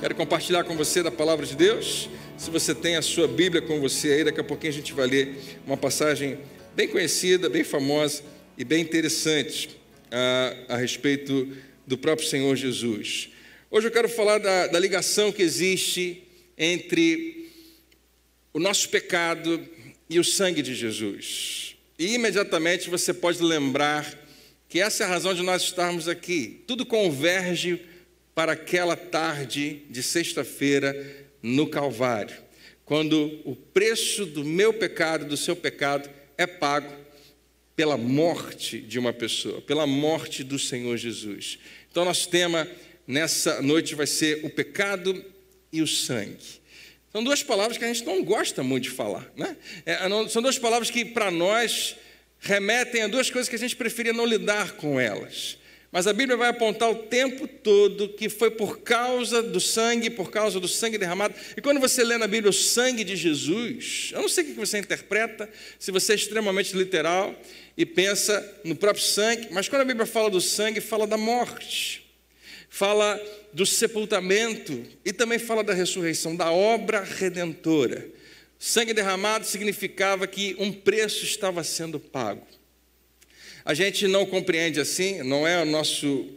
Quero compartilhar com você da palavra de Deus. Se você tem a sua Bíblia com você aí, daqui a pouquinho a gente vai ler uma passagem bem conhecida, bem famosa e bem interessante a respeito do próprio Senhor Jesus. Hoje eu quero falar da ligação que existe entre o nosso pecado e o sangue de Jesus. E imediatamente você pode lembrar que essa é a razão de nós estarmos aqui. Tudo converge para aquela tarde de sexta-feira no Calvário, quando o preço do meu pecado, do seu pecado, é pago pela morte de uma pessoa, pela morte do Senhor Jesus. Então, nosso tema nessa noite vai ser o pecado e o sangue. São duas palavras que a gente não gosta muito de falar, né? São duas palavras que, para nós, remetem a duas coisas que a gente preferia não lidar com elas. Mas a Bíblia vai apontar o tempo todo que foi por causa do sangue derramado. E quando você lê na Bíblia o sangue de Jesus, eu não sei o que você interpreta, se você é extremamente literal e pensa no próprio sangue, mas quando a Bíblia fala do sangue, fala da morte, fala do sepultamento e também fala da ressurreição, da obra redentora. Sangue derramado significava que um preço estava sendo pago. A gente não compreende assim, não é o nosso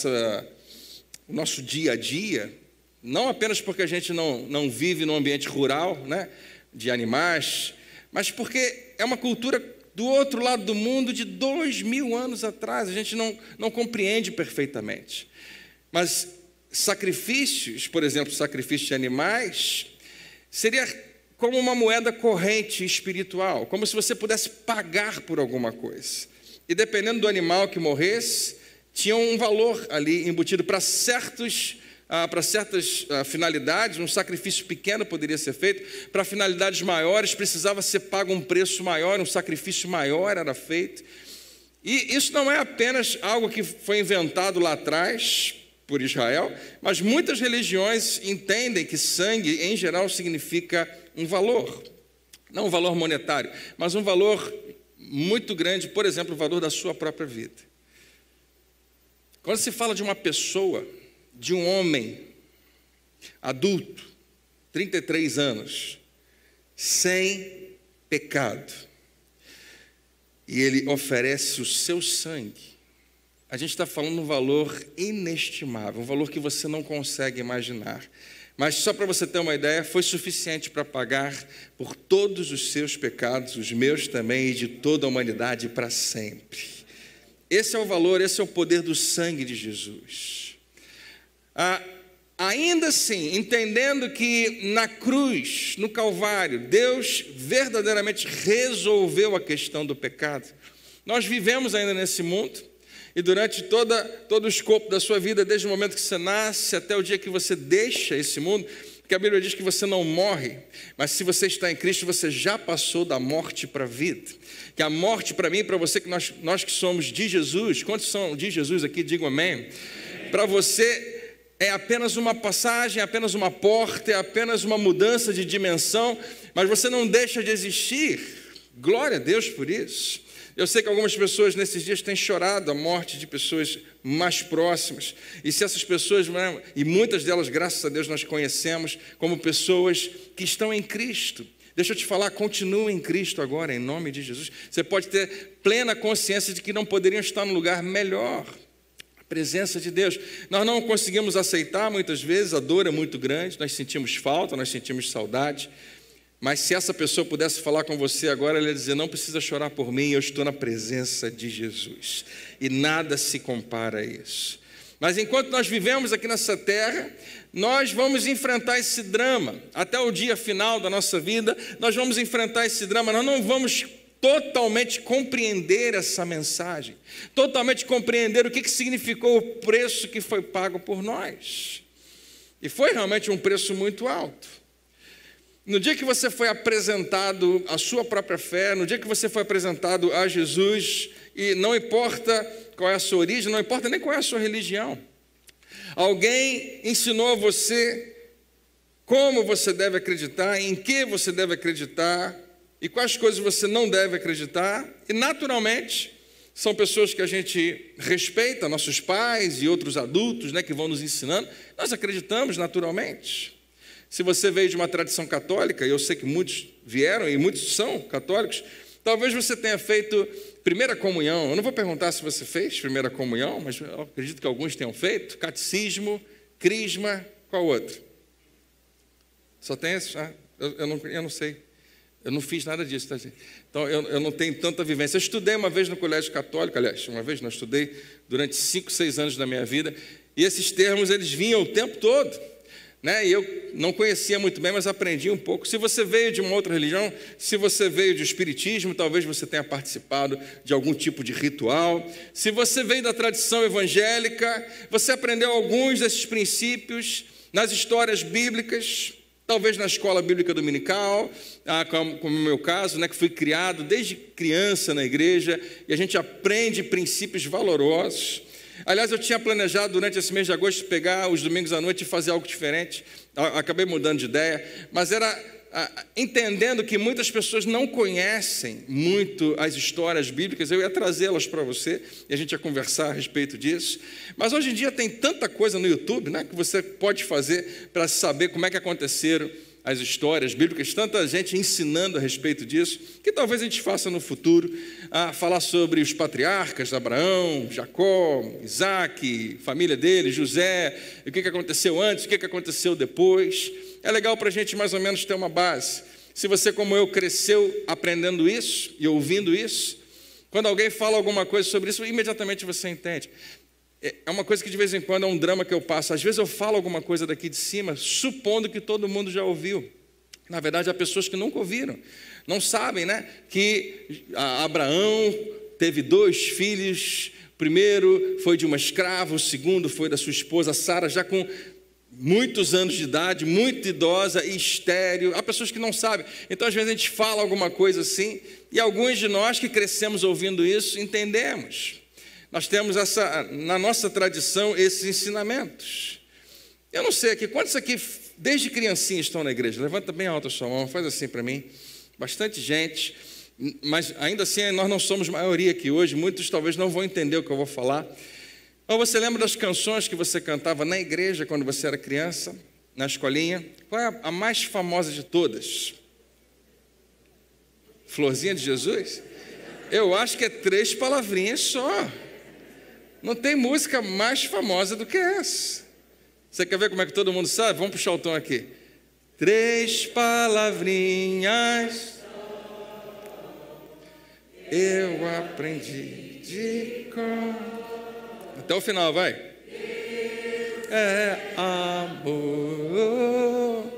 dia a dia, não apenas porque a gente não vive num ambiente rural, né, de animais, mas porque é uma cultura do outro lado do mundo de 2000 anos atrás, a gente não compreende perfeitamente. Mas sacrifícios, por exemplo, sacrifício de animais, seria como uma moeda corrente espiritual, como se você pudesse pagar por alguma coisa. E dependendo do animal que morresse, tinha um valor ali embutido para certas finalidades. Um sacrifício pequeno poderia ser feito, para finalidades maiores precisava ser pago um preço maior, um sacrifício maior era feito. E isso não é apenas algo que foi inventado lá atrás por Israel, mas muitas religiões entendem que sangue, em geral, significa um valor. Não um valor monetário, mas um valor muito grande, por exemplo, o valor da sua própria vida. Quando se fala de uma pessoa, de um homem adulto, 33 anos, sem pecado, e ele oferece o seu sangue, a gente está falando de um valor inestimável, um valor que você não consegue imaginar. Mas só para você ter uma ideia, foi suficiente para pagar por todos os seus pecados, os meus também e de toda a humanidade para sempre. Esse é o valor, esse é o poder do sangue de Jesus. Ainda assim, entendendo que na cruz, no Calvário, Deus verdadeiramente resolveu a questão do pecado. Nós vivemos ainda nesse mundo. E durante todo o escopo da sua vida, desde o momento que você nasce até o dia que você deixa esse mundo, porque a Bíblia diz que você não morre, mas se você está em Cristo, você já passou da morte para a vida. Que a morte para mim e para você, que nós que somos de Jesus, quantos são de Jesus aqui, digam amém. Para você é apenas uma passagem, é apenas uma porta, é apenas uma mudança de dimensão, mas você não deixa de existir. Glória a Deus por isso. Eu sei que algumas pessoas nesses dias têm chorado a morte de pessoas mais próximas. E se essas pessoas, e muitas delas, graças a Deus, nós conhecemos como pessoas que estão em Cristo. Deixa eu te falar, continua em Cristo agora, em nome de Jesus. Você pode ter plena consciência de que não poderiam estar num lugar melhor. A presença de Deus. Nós não conseguimos aceitar muitas vezes, a dor é muito grande, nós sentimos falta, nós sentimos saudade. Mas se essa pessoa pudesse falar com você agora, ela ia dizer, não precisa chorar por mim, eu estou na presença de Jesus. E nada se compara a isso. Mas enquanto nós vivemos aqui nessa terra, nós vamos enfrentar esse drama. Até o dia final da nossa vida, nós vamos enfrentar esse drama. Nós não vamos totalmente compreender essa mensagem. Totalmente compreender o que significou o preço que foi pago por nós. E foi realmente um preço muito alto. No dia que você foi apresentado à sua própria fé, no dia que você foi apresentado a Jesus, e não importa qual é a sua origem, não importa nem qual é a sua religião, alguém ensinou a você como você deve acreditar, em que você deve acreditar, e quais coisas você não deve acreditar, e naturalmente são pessoas que a gente respeita, nossos pais e outros adultos, né, que vão nos ensinando. Nós acreditamos naturalmente. Se você veio de uma tradição católica, e eu sei que muitos vieram e muitos são católicos, talvez você tenha feito primeira comunhão. Eu não vou perguntar se você fez primeira comunhão, mas eu acredito que alguns tenham feito. Catecismo, crisma, qual outro? Só tem esse? Eu não sei. Eu não fiz nada disso, tá, gente? Então, eu não tenho tanta vivência. Eu estudei uma vez no colégio católico, aliás, uma vez não, estudei durante 5, 6 anos da minha vida, e esses termos, eles vinham o tempo todo, né? E eu não conhecia muito bem, mas aprendi um pouco. Se você veio de uma outra religião, se você veio do espiritismo, talvez você tenha participado de algum tipo de ritual. Se você veio da tradição evangélica, você aprendeu alguns desses princípios nas histórias bíblicas, talvez na escola bíblica dominical, como no meu caso, né, que fui criado desde criança na igreja, e a gente aprende princípios valorosos. Aliás, eu tinha planejado durante esse mês de agosto pegar os domingos à noite e fazer algo diferente. Acabei mudando de ideia, mas era entendendo que muitas pessoas não conhecem muito as histórias bíblicas. Eu ia trazê-las para você e a gente ia conversar a respeito disso. Mas hoje em dia tem tanta coisa no YouTube, né, que você pode fazer para saber como é que aconteceram as histórias bíblicas, tanta gente ensinando a respeito disso, que talvez a gente faça no futuro, falar sobre os patriarcas, Abraão, Jacó, Isaac, família dele, José, o que aconteceu antes, o que aconteceu depois. É legal para a gente mais ou menos ter uma base. Se você, como eu, cresceu aprendendo isso e ouvindo isso, quando alguém fala alguma coisa sobre isso, imediatamente você entende. É uma coisa que de vez em quando é um drama que eu passo. Às vezes eu falo alguma coisa daqui de cima, supondo que todo mundo já ouviu. Na verdade, há pessoas que nunca ouviram. Não sabem, né, que Abraão teve 2 filhos. O primeiro foi de uma escrava, o segundo foi da sua esposa Sara, já com muitos anos de idade, muito idosa e estéril. Há pessoas que não sabem. Então, às vezes, a gente fala alguma coisa assim, e alguns de nós que crescemos ouvindo isso, entendemos. Nós temos na nossa tradição esses ensinamentos. Eu não sei aqui, quantos aqui desde criancinha estão na igreja? Levanta bem alto a sua mão, faz assim para mim. Bastante gente, mas ainda assim nós não somos maioria aqui hoje, muitos talvez não vão entender o que eu vou falar. Ou você lembra das canções que você cantava na igreja quando você era criança, na escolinha? Qual é a mais famosa de todas? Florzinha de Jesus? Eu acho que é 3 palavrinhas só. Não tem música mais famosa do que essa. Você quer ver como é que todo mundo sabe? Vamos puxar o tom aqui. 3 palavrinhas eu aprendi de cor. Até o final, vai. É amor.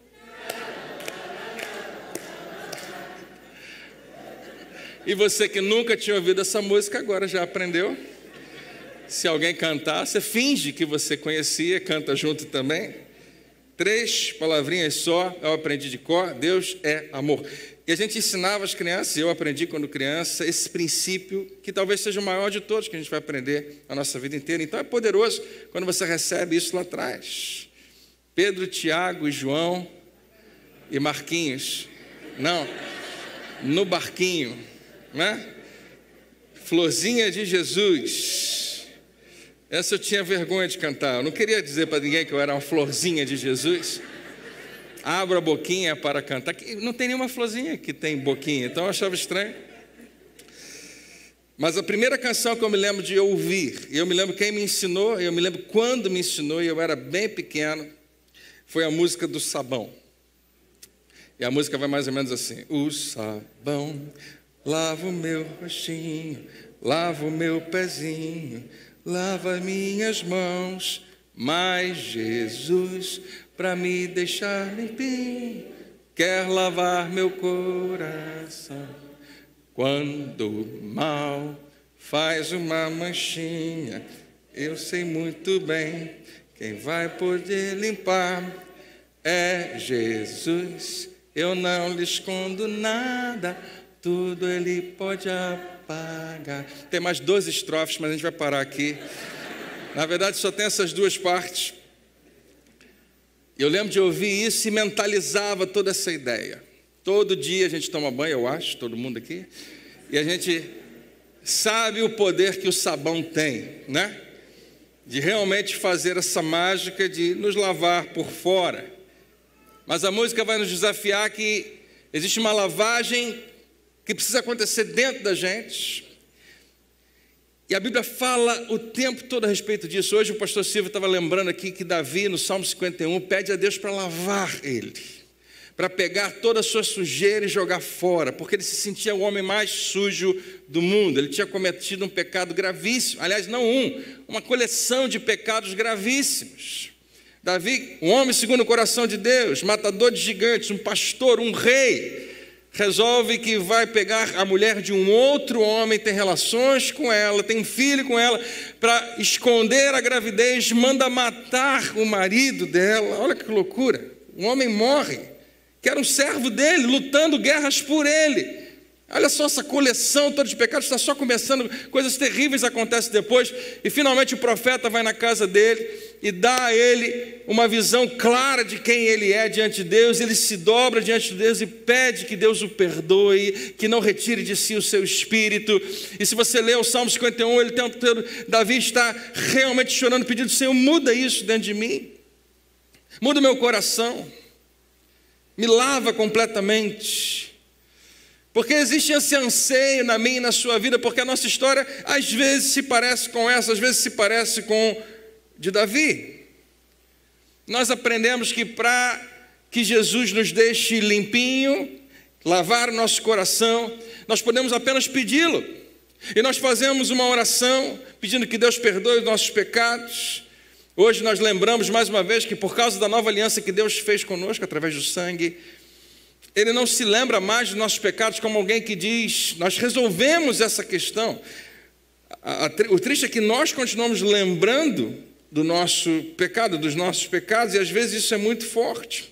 E você que nunca tinha ouvido essa música, agora já aprendeu. Se alguém cantar, você finge que você conhecia, canta junto também. 3 palavrinhas só, eu aprendi de cor, Deus é amor. E a gente ensinava as crianças, eu aprendi quando criança, esse princípio, que talvez seja o maior de todos, que a gente vai aprender a nossa vida inteira. Então é poderoso quando você recebe isso lá atrás. Pedro, Tiago e João e Marquinhos. Não, no barquinho, né? Florzinha de Jesus. Essa eu tinha vergonha de cantar. Eu não queria dizer para ninguém que eu era uma florzinha de Jesus. Abra a boquinha para cantar. Não tem nenhuma florzinha que tem boquinha, então eu achava estranho. Mas a primeira canção que eu me lembro de ouvir, e eu me lembro quem me ensinou, eu me lembro quando me ensinou, e eu era bem pequeno, foi a música do sabão. E a música vai mais ou menos assim: o sabão lava o meu rostinho, lava o meu pezinho, lava minhas mãos, mas Jesus, para me deixar limpinho, quer lavar meu coração. Quando o mal faz uma manchinha, eu sei muito bem, quem vai poder limpar é Jesus. Eu não lhe escondo nada, tudo Ele pode apagar. Tem mais 12 estrofes, mas a gente vai parar aqui. Na verdade, só tem essas 2 partes. Eu lembro de ouvir isso e mentalizava toda essa ideia. Todo dia a gente toma banho, eu acho, todo mundo aqui. E a gente sabe o poder que o sabão tem, né? De realmente fazer essa mágica de nos lavar por fora. Mas a música vai nos desafiar que existe uma lavagem que precisa acontecer dentro da gente. E a Bíblia fala o tempo todo a respeito disso. Hoje o pastor Silvio estava lembrando aqui que Davi, no Salmo 51, pede a Deus para lavar ele, para pegar toda a sua sujeira e jogar fora, porque ele se sentia o homem mais sujo do mundo. Ele tinha cometido um pecado gravíssimo, aliás, não uma coleção de pecados gravíssimos. Davi, um homem segundo o coração de Deus, matador de gigantes, um pastor, um rei, resolve que vai pegar a mulher de um outro homem, tem relações com ela, tem um filho com ela, para esconder a gravidez, manda matar o marido dela. Olha que loucura, um homem morre, que era um servo dele, lutando guerras por ele. Olha só, essa coleção toda de pecados está só começando, coisas terríveis acontecem depois, e finalmente o profeta vai na casa dele e dá a ele uma visão clara de quem ele é diante de Deus. Ele se dobra diante de Deus e pede que Deus o perdoe, que não retire de si o seu espírito. E se você ler o Salmo 51, ele tem Davi está realmente chorando, pedindo: Senhor, muda isso dentro de mim, muda o meu coração, me lava completamente. Porque existe esse anseio na minha e na sua vida, porque a nossa história às vezes se parece com essa, às vezes se parece com de Davi. Nós aprendemos que para que Jesus nos deixe limpinho, lavar o nosso coração, nós podemos apenas pedi-lo. E nós fazemos uma oração pedindo que Deus perdoe os nossos pecados. Hoje nós lembramos mais uma vez que por causa da nova aliança que Deus fez conosco através do sangue, Ele não se lembra mais dos nossos pecados como alguém que diz: nós resolvemos essa questão. O triste é que nós continuamos lembrando do nosso pecado, dos nossos pecados, e às vezes isso é muito forte.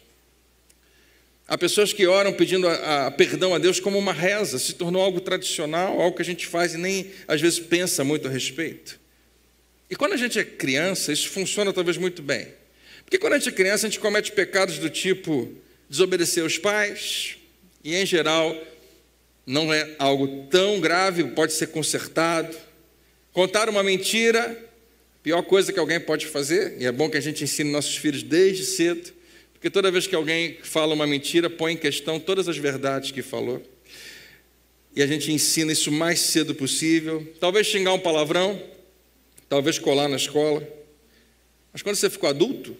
Há pessoas que oram pedindo perdão a Deus como uma reza, se tornou algo tradicional, algo que a gente faz e nem às vezes pensa muito a respeito. E quando a gente é criança, isso funciona talvez muito bem. Porque quando a gente é criança, a gente comete pecados do tipo desobedecer aos pais, e em geral não é algo tão grave, pode ser consertado. Contar uma mentira, pior coisa que alguém pode fazer, e é bom que a gente ensine nossos filhos desde cedo, porque toda vez que alguém fala uma mentira, põe em questão todas as verdades que falou, e a gente ensina isso o mais cedo possível. Talvez xingar um palavrão, talvez colar na escola, mas quando você ficou adulto,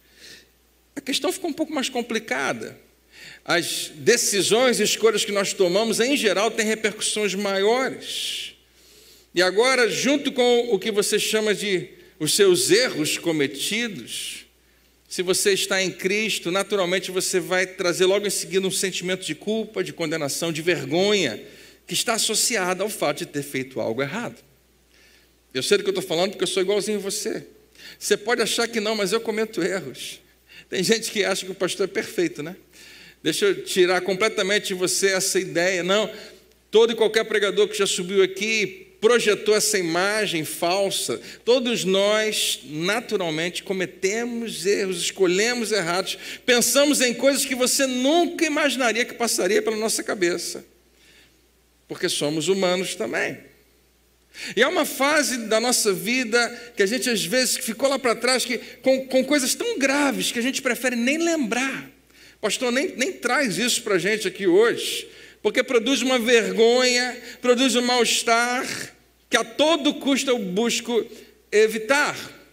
a questão ficou um pouco mais complicada. As decisões e escolhas que nós tomamos, em geral, têm repercussões maiores. E agora, junto com o que você chama de os seus erros cometidos, se você está em Cristo, naturalmente você vai trazer logo em seguida um sentimento de culpa, de condenação, de vergonha, que está associado ao fato de ter feito algo errado. Eu sei do que eu estou falando porque eu sou igualzinho a você. Você pode achar que não, mas eu cometo erros. Tem gente que acha que o pastor é perfeito, né? Deixa eu tirar completamente de você essa ideia. Não, todo e qualquer pregador que já subiu aqui projetou essa imagem falsa. Todos nós, naturalmente, cometemos erros, escolhemos errados, pensamos em coisas que você nunca imaginaria que passaria pela nossa cabeça, porque somos humanos também. E há uma fase da nossa vida que a gente às vezes ficou lá para trás com coisas tão graves que a gente prefere nem lembrar. Pastor, nem traz isso para a gente aqui hoje, porque produz uma vergonha, produz um mal-estar que a todo custo eu busco evitar.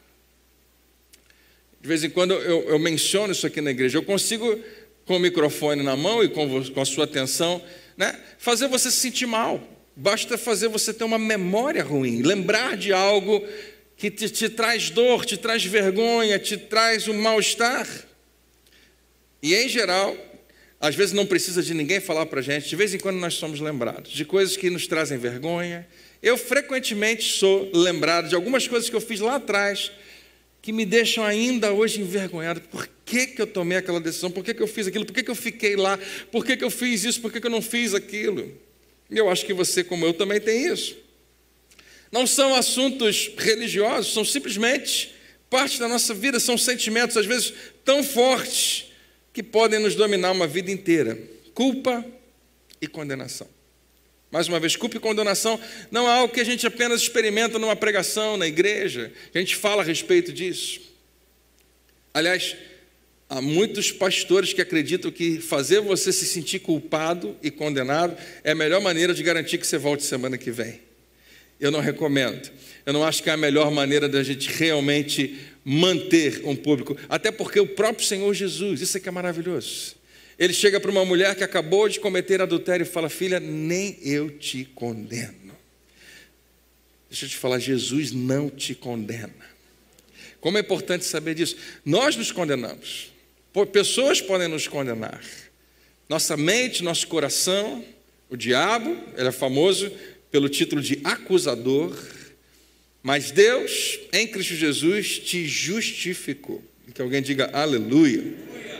De vez em quando eu menciono isso aqui na igreja. Eu consigo, com o microfone na mão e com a sua atenção, né, fazer você se sentir mal. Basta fazer você ter uma memória ruim, lembrar de algo que te traz dor, te traz vergonha, te traz um mal-estar. E, em geral, às vezes não precisa de ninguém falar para a gente, de vez em quando nós somos lembrados de coisas que nos trazem vergonha. Eu frequentemente sou lembrado de algumas coisas que eu fiz lá atrás, que me deixam ainda hoje envergonhado. Por que eu tomei aquela decisão? Por que eu fiz aquilo? Por que eu fiquei lá? Por que eu fiz isso? Por que eu não fiz aquilo? E eu acho que você, como eu, também tem isso. Não são assuntos religiosos, são simplesmente parte da nossa vida, são sentimentos, às vezes, tão fortes, que podem nos dominar uma vida inteira. Culpa e condenação. Mais uma vez, culpa e condenação não é algo que a gente apenas experimenta numa pregação, na igreja. A gente fala a respeito disso. Aliás, há muitos pastores que acreditam que fazer você se sentir culpado e condenado é a melhor maneira de garantir que você volte semana que vem. Eu não recomendo. Eu não acho que é a melhor maneira da gente realmente manter um público. Até porque o próprio Senhor Jesus, isso é que é maravilhoso. Ele chega para uma mulher que acabou de cometer adultério e fala: filha, nem eu te condeno. Deixa eu te falar, Jesus não te condena. Como é importante saber disso. Nós nos condenamos. Pessoas podem nos condenar. Nossa mente, nosso coração, o diabo, ele é famoso pelo título de acusador, mas Deus, em Cristo Jesus, te justificou. Que alguém diga aleluia.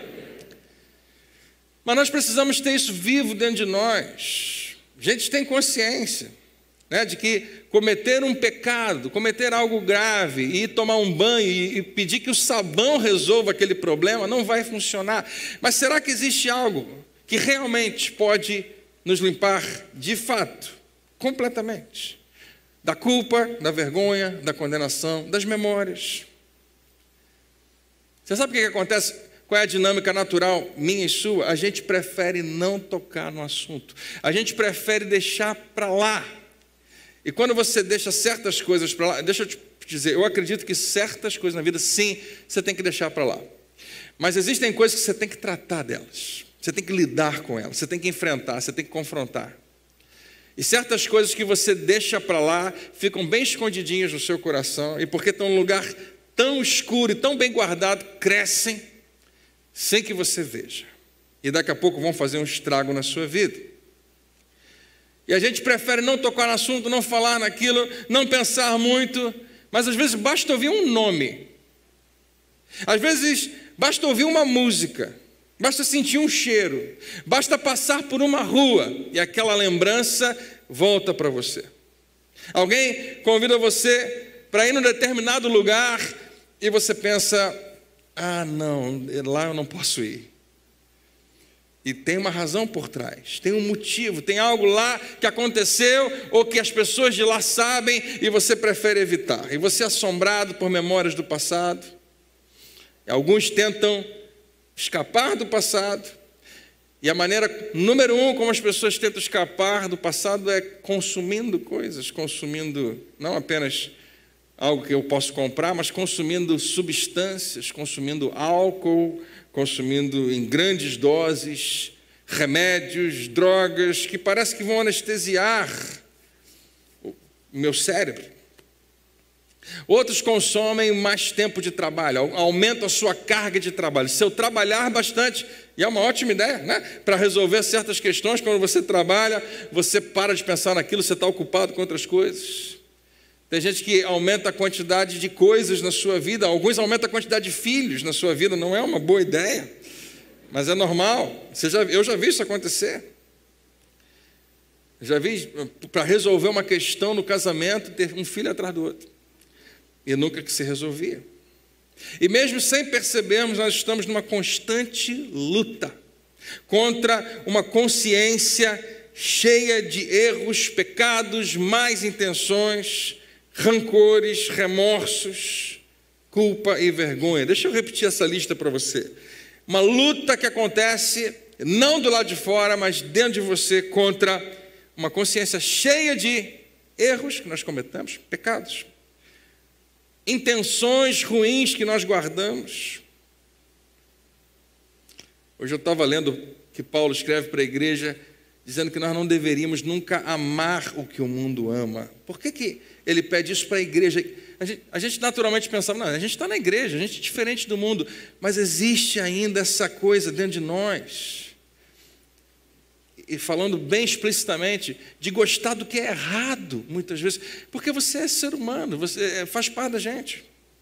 Mas nós precisamos ter isso vivo dentro de nós. A gente tem consciência, né, de que cometer um pecado, cometer algo grave, ir tomar um banho e pedir que o sabão resolva aquele problema, não vai funcionar. Mas será que existe algo que realmente pode nos limpar de fato, completamente, da culpa, da vergonha, da condenação, das memórias? Você sabe o que acontece? Qual é a dinâmica natural minha e sua? A gente prefere não tocar no assunto. A gente prefere deixar para lá. E quando você deixa certas coisas para lá, deixa eu te dizer, eu acredito que certas coisas na vida, sim, você tem que deixar para lá. Mas existem coisas que você tem que tratar delas. Você tem que lidar com elas, você tem que enfrentar, você tem que confrontar. E certas coisas que você deixa para lá ficam bem escondidinhas no seu coração, e porque estão num lugar tão escuro e tão bem guardado, crescem sem que você veja. E daqui a pouco vão fazer um estrago na sua vida. E a gente prefere não tocar no assunto, não falar naquilo, não pensar muito, mas às vezes basta ouvir um nome. Às vezes basta ouvir uma música, basta sentir um cheiro, basta passar por uma rua e aquela lembrança volta para você. Alguém convida você para ir num determinado lugar e você pensa: ah, não, lá eu não posso ir. E tem uma razão por trás, tem um motivo, tem algo lá que aconteceu ou que as pessoas de lá sabem e você prefere evitar. E você é assombrado por memórias do passado. Alguns tentam escapar do passado. E a maneira número 1 como as pessoas tentam escapar do passado é consumindo coisas, consumindo não apenas algo que eu posso comprar, mas consumindo substâncias, consumindo álcool, consumindo em grandes doses, remédios, drogas, que parece que vão anestesiar o meu cérebro. Outros consomem mais tempo de trabalho, aumentam a sua carga de trabalho. Se eu trabalhar bastante, e é uma ótima ideia, né? Para resolver certas questões, quando você trabalha, você para de pensar naquilo, você está ocupado com outras coisas. Tem gente que aumenta a quantidade de coisas na sua vida, alguns aumentam a quantidade de filhos na sua vida, não é uma boa ideia, mas é normal. Eu já vi isso acontecer. Já vi, para resolver uma questão no casamento, ter um filho atrás do outro, e nunca que se resolvia. E mesmo sem percebermos, nós estamos numa constante luta contra uma consciência cheia de erros, pecados, más intenções, rancores, remorsos, culpa e vergonha. Deixa eu repetir essa lista para você. Uma luta que acontece não do lado de fora, mas dentro de você, contra uma consciência cheia de erros que nós cometemos, pecados, intenções ruins que nós guardamos. Hoje eu estava lendo que Paulo escreve para a igreja, dizendo que nós não deveríamos nunca amar o que o mundo ama. Por que ele pede isso para a igreja? A gente naturalmente pensava, não, a gente está na igreja, a gente é diferente do mundo, mas existe ainda essa coisa dentro de nós. E falando bem explicitamente, de gostar do que é errado, muitas vezes, porque você é ser humano, você faz parte da gente.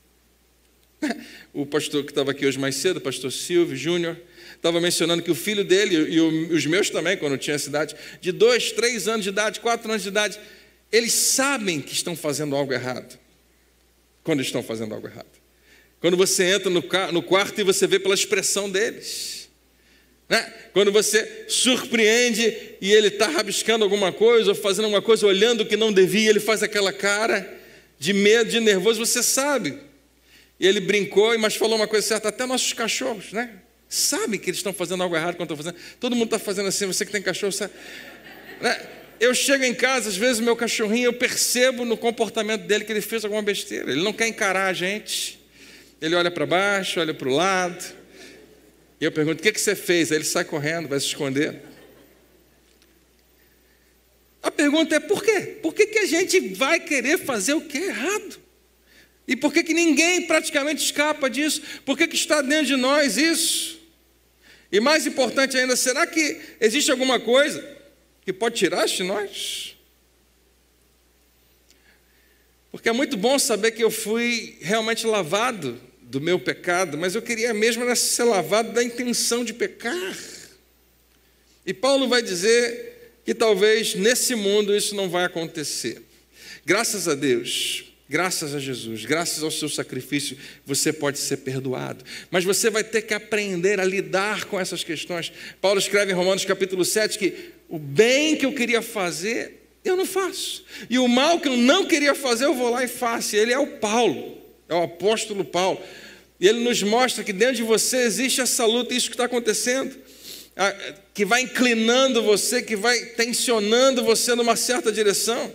O pastor que estava aqui hoje mais cedo, o pastor Silvio Júnior, estava mencionando que o filho dele, e os meus também, quando eu tinha essa idade, de 2, 3 anos de idade, 4 anos de idade, eles sabem que estão fazendo algo errado. Quando estão fazendo algo errado. Quando você entra no quarto e você vê pela expressão deles. né? Quando você surpreende e ele está rabiscando alguma coisa ou fazendo alguma coisa, olhando o que não devia, ele faz aquela cara de medo, de nervoso, você sabe. E ele brincou, mas falou uma coisa certa, até nossos cachorros, né? Sabem que eles estão fazendo algo errado quando estão fazendo. Todo mundo está fazendo assim, você que tem cachorro, sabe? Né? Eu chego em casa, às vezes o meu cachorrinho, eu percebo no comportamento dele que ele fez alguma besteira. Ele não quer encarar a gente. Ele olha para baixo, olha para o lado. E eu pergunto, o que você fez? Aí ele sai correndo, vai se esconder. A pergunta é por quê? Por que a gente vai querer fazer o que é errado? E por que ninguém praticamente escapa disso? Por que está dentro de nós isso? E mais importante ainda, será que existe alguma coisa que pode tirar isso de nós? Porque é muito bom saber que eu fui realmente lavado do meu pecado, mas eu queria mesmo era ser lavado da intenção de pecar. E Paulo vai dizer que talvez nesse mundo isso não vai acontecer. Graças a Deus, graças a Jesus, graças ao seu sacrifício, você pode ser perdoado. Mas você vai ter que aprender a lidar com essas questões. Paulo escreve em Romanos capítulo 7 que o bem que eu queria fazer, eu não faço. E o mal que eu não queria fazer, eu vou lá e faço. E ele é o Paulo, é o apóstolo Paulo. E ele nos mostra que dentro de você existe essa luta, isso que está acontecendo, que vai inclinando você, que vai tensionando você numa certa direção.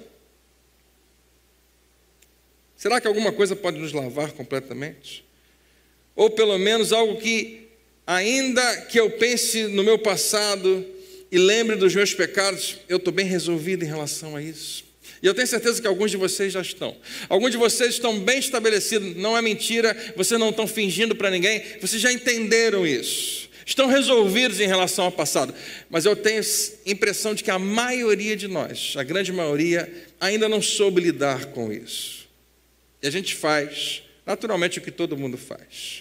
Será que alguma coisa pode nos lavar completamente? Ou pelo menos algo que, ainda que eu pense no meu passado e lembre dos meus pecados, eu estou bem resolvido em relação a isso. E eu tenho certeza que alguns de vocês já estão. Alguns de vocês estão bem estabelecidos, não é mentira, vocês não estão fingindo para ninguém, vocês já entenderam isso. Estão resolvidos em relação ao passado. Mas eu tenho a impressão de que a maioria de nós, a grande maioria, ainda não soube lidar com isso. E a gente faz, naturalmente, o que todo mundo faz.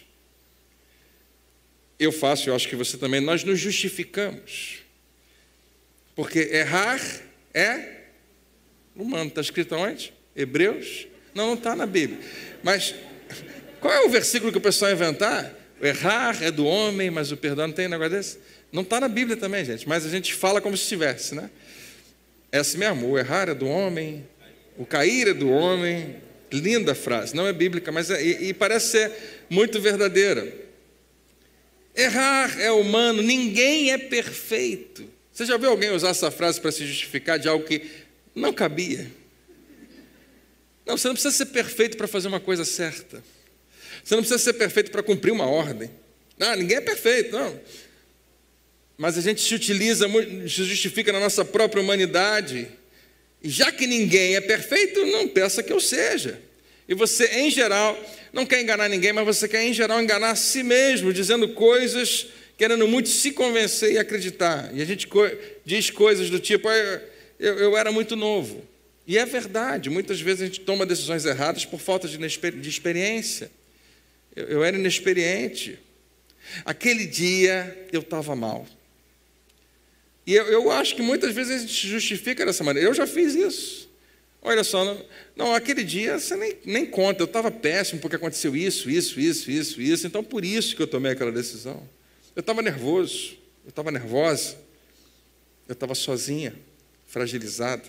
Eu faço, eu acho que você também, nós nos justificamos. Porque errar é humano. Está escrito onde? Hebreus? Não está na Bíblia. Mas qual é o versículo que o pessoal inventar? O errar é do homem, mas o perdão não tem negócio desse? Não está na Bíblia também, gente, mas a gente fala como se estivesse, né? É assim mesmo, o errar é do homem, o cair é do homem. Linda frase, não é bíblica, mas e parece ser muito verdadeira. Errar é humano, ninguém é perfeito. Você já viu alguém usar essa frase para se justificar de algo que não cabia? Não, você não precisa ser perfeito para fazer uma coisa certa. Você não precisa ser perfeito para cumprir uma ordem. Não, ninguém é perfeito, não. Mas a gente se utiliza, se justifica na nossa própria humanidade. E já que ninguém é perfeito, não peça que eu seja. E você, em geral, não quer enganar ninguém, mas você quer, em geral, enganar a si mesmo, dizendo coisas, querendo muito se convencer e acreditar. E a gente diz coisas do tipo, eu era muito novo. E é verdade, muitas vezes a gente toma decisões erradas por falta de experiência. Eu era inexperiente. Aquele dia eu estava mal. E eu acho que muitas vezes a gente se justifica dessa maneira. Eu já fiz isso. Olha só, não aquele dia você nem conta. Eu estava péssimo porque aconteceu isso. Então, por isso que eu tomei aquela decisão. Eu estava nervoso, eu estava nervosa, eu estava sozinha, fragilizada.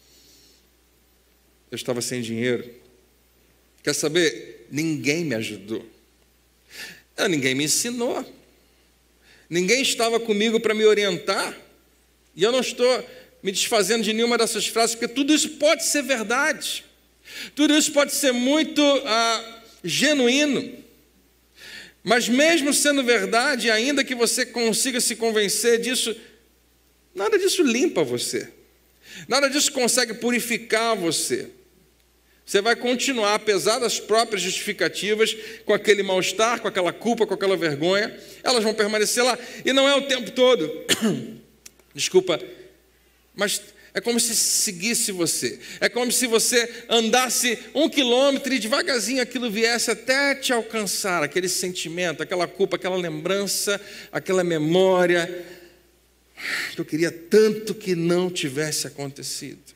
Eu estava sem dinheiro. Quer saber? Ninguém me ajudou. Ninguém me ensinou. Ninguém estava comigo para me orientar. E eu não estou me desfazendo de nenhuma dessas frases, porque tudo isso pode ser verdade. Tudo isso pode ser muito genuíno. Mas mesmo sendo verdade, ainda que você consiga se convencer disso, nada disso limpa você. Nada disso consegue purificar você. Você vai continuar, apesar das próprias justificativas, com aquele mal-estar, com aquela culpa, com aquela vergonha. Elas vão permanecer lá. E não é o tempo todo. Desculpa, mas é como se seguisse você. É como se você andasse 1 quilômetro e devagarzinho aquilo viesse até te alcançar. Aquele sentimento, aquela culpa, aquela lembrança, aquela memória que eu queria tanto que não tivesse acontecido.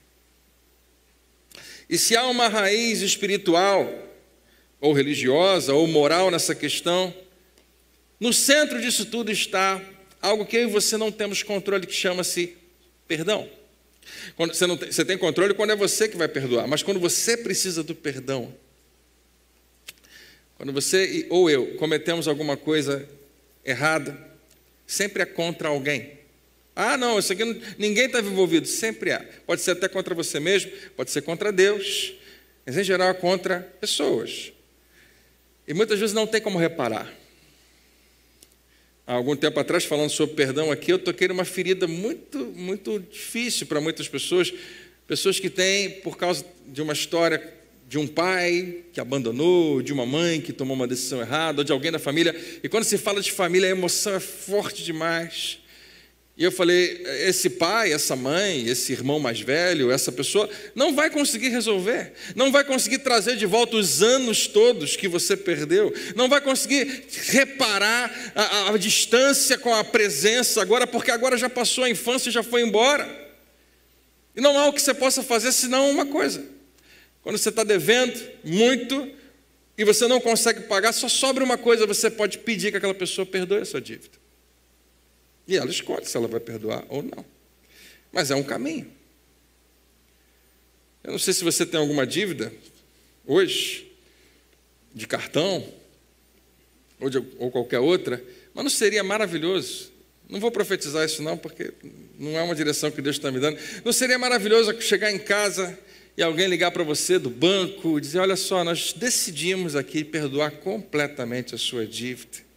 E se há uma raiz espiritual, ou religiosa, ou moral nessa questão, no centro disso tudo está algo que eu e você não temos controle, que chama-se perdão. Quando você tem controle quando é você que vai perdoar, mas quando você precisa do perdão, quando você ou eu cometemos alguma coisa errada, sempre é contra alguém. Ah, não, isso aqui ninguém está envolvido, sempre é. Pode ser até contra você mesmo, pode ser contra Deus, mas em geral é contra pessoas. E muitas vezes não tem como reparar. Há algum tempo atrás, falando sobre perdão aqui, eu toquei numa ferida muito difícil para muitas pessoas. Pessoas que têm, por causa de uma história de um pai que abandonou, de uma mãe que tomou uma decisão errada, ou de alguém da família. E quando se fala de família, a emoção é forte demais. E eu falei, esse pai, essa mãe, esse irmão mais velho, essa pessoa, não vai conseguir resolver, não vai conseguir trazer de volta os anos todos que você perdeu, não vai conseguir reparar a distância com a presença agora, porque agora já passou a infância e já foi embora. E não há o que você possa fazer senão uma coisa. Quando você está devendo muito e você não consegue pagar, só sobra uma coisa, você pode pedir que aquela pessoa perdoe a sua dívida. E ela escolhe se ela vai perdoar ou não. Mas é um caminho. Eu não sei se você tem alguma dívida hoje, de cartão, ou qualquer outra, mas não seria maravilhoso? Não vou profetizar isso não, porque não é uma direção que Deus está me dando. Não seria maravilhoso chegar em casa e alguém ligar para você do banco e dizer, olha só, nós decidimos aqui perdoar completamente a sua dívida.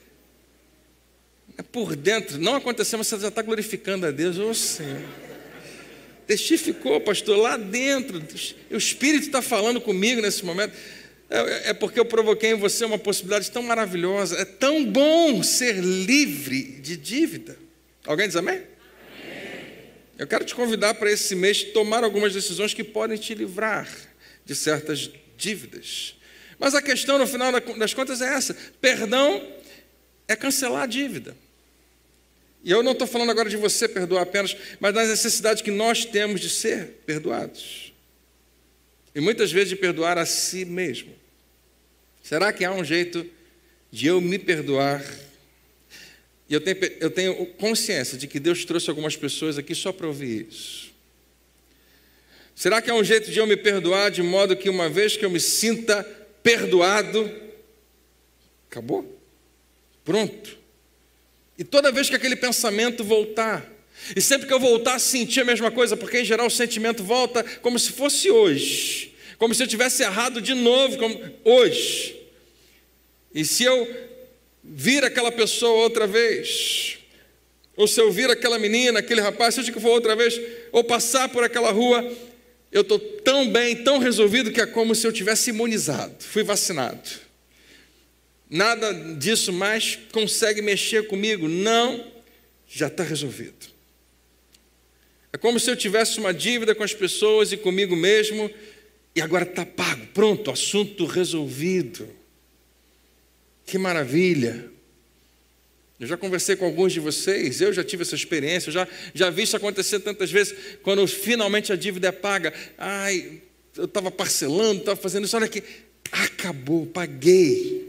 Por dentro, não aconteceu, mas você já está glorificando a Deus. Ô Senhor, testificou, pastor, lá dentro, o Espírito está falando comigo nesse momento. É porque eu provoquei em você uma possibilidade tão maravilhosa. É tão bom ser livre de dívida. Alguém diz amém? Amém. Eu quero te convidar para esse mês tomar algumas decisões que podem te livrar de certas dívidas. Mas a questão, no final das contas, é essa. Perdão é cancelar a dívida. E eu não estou falando agora de você perdoar apenas, mas das necessidades que nós temos de ser perdoados. E muitas vezes de perdoar a si mesmo. Será que há um jeito de eu me perdoar? E eu tenho consciência de que Deus trouxe algumas pessoas aqui só para ouvir isso. Será que há um jeito de eu me perdoar de modo que uma vez que eu me sinta perdoado, acabou? Pronto. E toda vez que aquele pensamento voltar, e sempre que eu voltar a sentir a mesma coisa, porque em geral o sentimento volta como se fosse hoje, como se eu tivesse errado de novo, como hoje. E se eu vir aquela pessoa outra vez, ou se eu vir aquela menina, aquele rapaz, seja que for outra vez, ou passar por aquela rua, eu estou tão bem, tão resolvido, que é como se eu tivesse imunizado, fui vacinado. Nada disso mais consegue mexer comigo. Não, já está resolvido. É como se eu tivesse uma dívida com as pessoas e comigo mesmo, e agora está pago, pronto, assunto resolvido. Que maravilha. Eu já conversei com alguns de vocês, eu já tive essa experiência, eu já vi isso acontecer tantas vezes, quando finalmente a dívida é paga. Ai, eu estava parcelando, estava fazendo isso, olha aqui, acabou, paguei.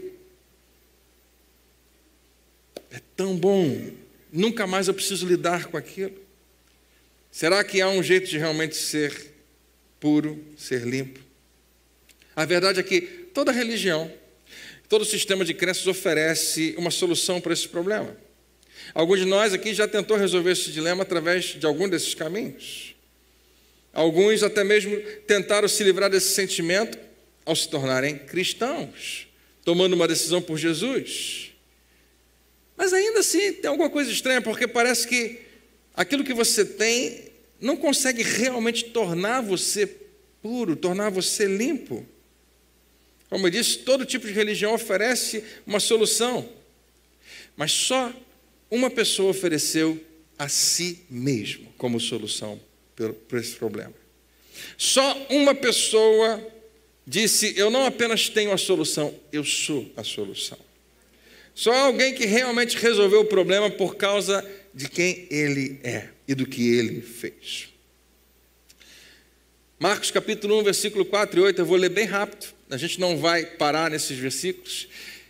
É tão bom, nunca mais eu preciso lidar com aquilo. Será que há um jeito de realmente ser puro, ser limpo? A verdade é que toda religião, todo sistema de crenças oferece uma solução para esse problema. Alguns de nós aqui já tentou resolver esse dilema através de algum desses caminhos. Alguns até mesmo tentaram se livrar desse sentimento ao se tornarem cristãos, tomando uma decisão por Jesus. Mas ainda assim tem alguma coisa estranha, porque parece que aquilo que você tem não consegue realmente tornar você puro, tornar você limpo. Como eu disse, todo tipo de religião oferece uma solução, mas só uma pessoa ofereceu a si mesmo como solução para esse problema. Só uma pessoa disse, eu não apenas tenho a solução, eu sou a solução. Só alguém que realmente resolveu o problema por causa de quem ele é e do que ele fez. Marcos capítulo 1, versículo 4 e 8, eu vou ler bem rápido, a gente não vai parar nesses versículos.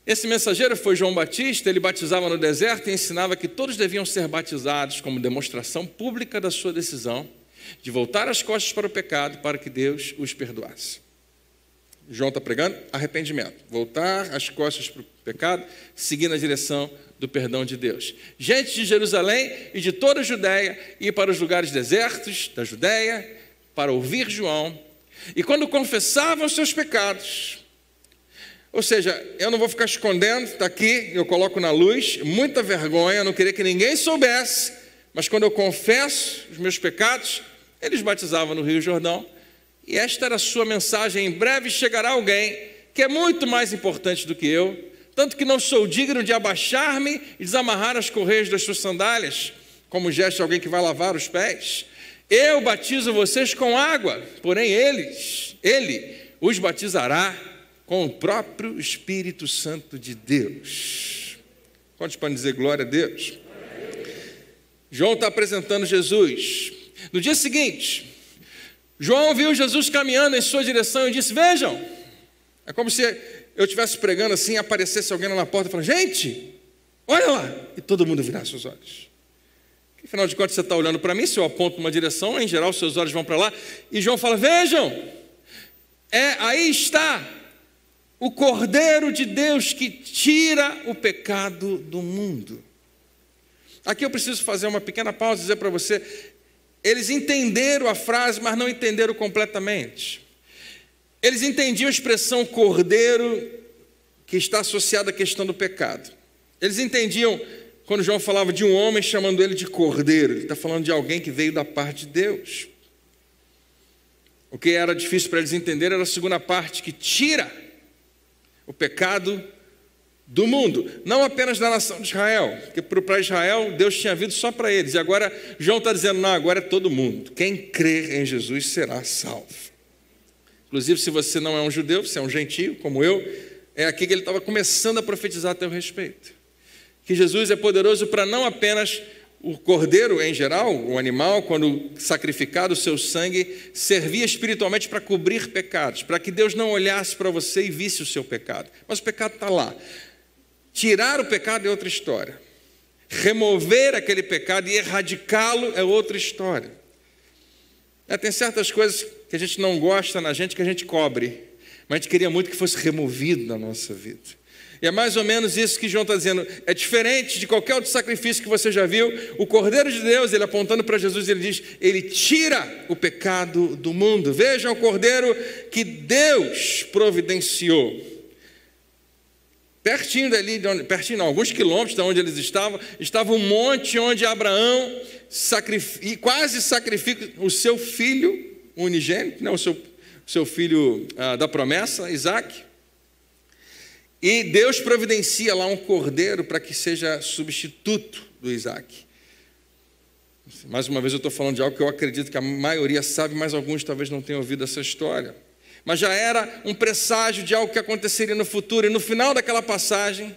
Esse mensageiro foi João Batista. Ele batizava no deserto e ensinava que todos deviam ser batizados como demonstração pública da sua decisão de voltar as costas para o pecado para que Deus os perdoasse. João está pregando arrependimento, voltar as costas para o pecado, seguir na direção do perdão de Deus. Gente de Jerusalém e de toda a Judéia ia para os lugares desertos da Judéia para ouvir João, e quando confessavam os seus pecados, ou seja, eu não vou ficar escondendo, está aqui, eu coloco na luz, muita vergonha, eu não queria que ninguém soubesse, mas quando eu confesso os meus pecados, eles batizavam no Rio Jordão, e esta era a sua mensagem: em breve chegará alguém que é muito mais importante do que eu, tanto que não sou digno de abaixar-me e desamarrar as correias das suas sandálias, como gesto de alguém que vai lavar os pés. Eu batizo vocês com água, porém ele os batizará com o próprio Espírito Santo de Deus. Quantos podem dizer glória a Deus? João está apresentando Jesus. No dia seguinte, João viu Jesus caminhando em sua direção e disse: vejam, é como se eu estivesse pregando assim e aparecesse alguém lá na porta e falasse: gente, olha lá, e todo mundo virasse os olhos. Afinal de contas, você está olhando para mim, se eu aponto uma direção, em geral, seus olhos vão para lá, e João fala: vejam, aí está o Cordeiro de Deus que tira o pecado do mundo. Aqui eu preciso fazer uma pequena pausa e dizer para você: eles entenderam a frase, mas não entenderam completamente. Eles entendiam a expressão cordeiro, que está associada à questão do pecado. Eles entendiam quando João falava de um homem chamando ele de cordeiro, ele está falando de alguém que veio da parte de Deus. O que era difícil para eles entenderem era a segunda parte, que tira o pecado do mundo, não apenas da nação de Israel, porque para Israel Deus tinha vindo só para eles, e agora João está dizendo: não, agora é todo mundo, quem crer em Jesus será salvo. Inclusive, se você não é um judeu, você é um gentio como eu, é aqui que ele estava começando a profetizar a teu respeito, que Jesus é poderoso para não apenas o cordeiro em geral, o animal, quando sacrificado, o seu sangue servia espiritualmente para cobrir pecados, para que Deus não olhasse para você e visse o seu pecado, mas o pecado está lá. Tirar o pecado é outra história. Remover aquele pecado e erradicá-lo é outra história. Tem certas coisas que a gente não gosta na gente, que a gente cobre, mas a gente queria muito que fosse removido da nossa vida. E é mais ou menos isso que João está dizendo. É diferente de qualquer outro sacrifício que você já viu. O Cordeiro de Deus, ele apontando para Jesus, ele diz: ele tira o pecado do mundo. Vejam o Cordeiro que Deus providenciou. Pertinho dali, pertinho não, alguns quilômetros de onde eles estavam, estava um monte onde Abraão quase sacrifica o seu filho unigênito, né, o seu filho da promessa, Isaque. E Deus providencia lá um cordeiro para que seja substituto do Isaque. Mais uma vez eu estou falando de algo que eu acredito que a maioria sabe, mas alguns talvez não tenham ouvido essa história. Mas já era um presságio de algo que aconteceria no futuro. E no final daquela passagem,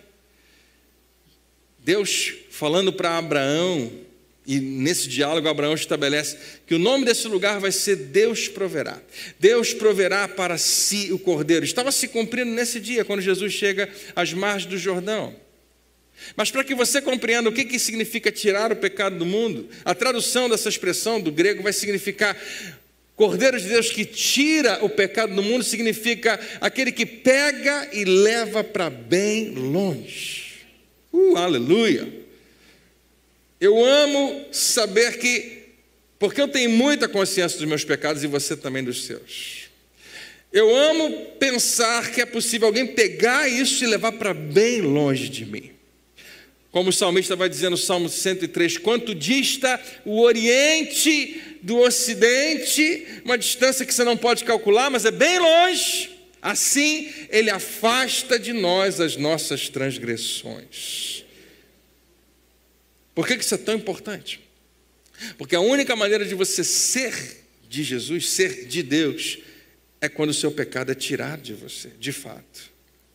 Deus falando para Abraão, e nesse diálogo Abraão estabelece que o nome desse lugar vai ser Deus proverá. Deus proverá para si o cordeiro. Estava se cumprindo nesse dia, quando Jesus chega às margens do Jordão. Mas para que você compreenda o que significa tirar o pecado do mundo, a tradução dessa expressão do grego vai significar: Cordeiro de Deus que tira o pecado do mundo, significa aquele que pega e leva para bem longe. Aleluia! Eu amo saber que, porque eu tenho muita consciência dos meus pecados e você também dos seus. Eu amo pensar que é possível alguém pegar isso e levar para bem longe de mim. Como o salmista vai dizer no Salmo 103, quanto dista o Oriente do Ocidente, uma distância que você não pode calcular, mas é bem longe, assim ele afasta de nós as nossas transgressões. Por que isso é tão importante? Porque a única maneira de você ser de Jesus, ser de Deus, é quando o seu pecado é tirado de você, de fato.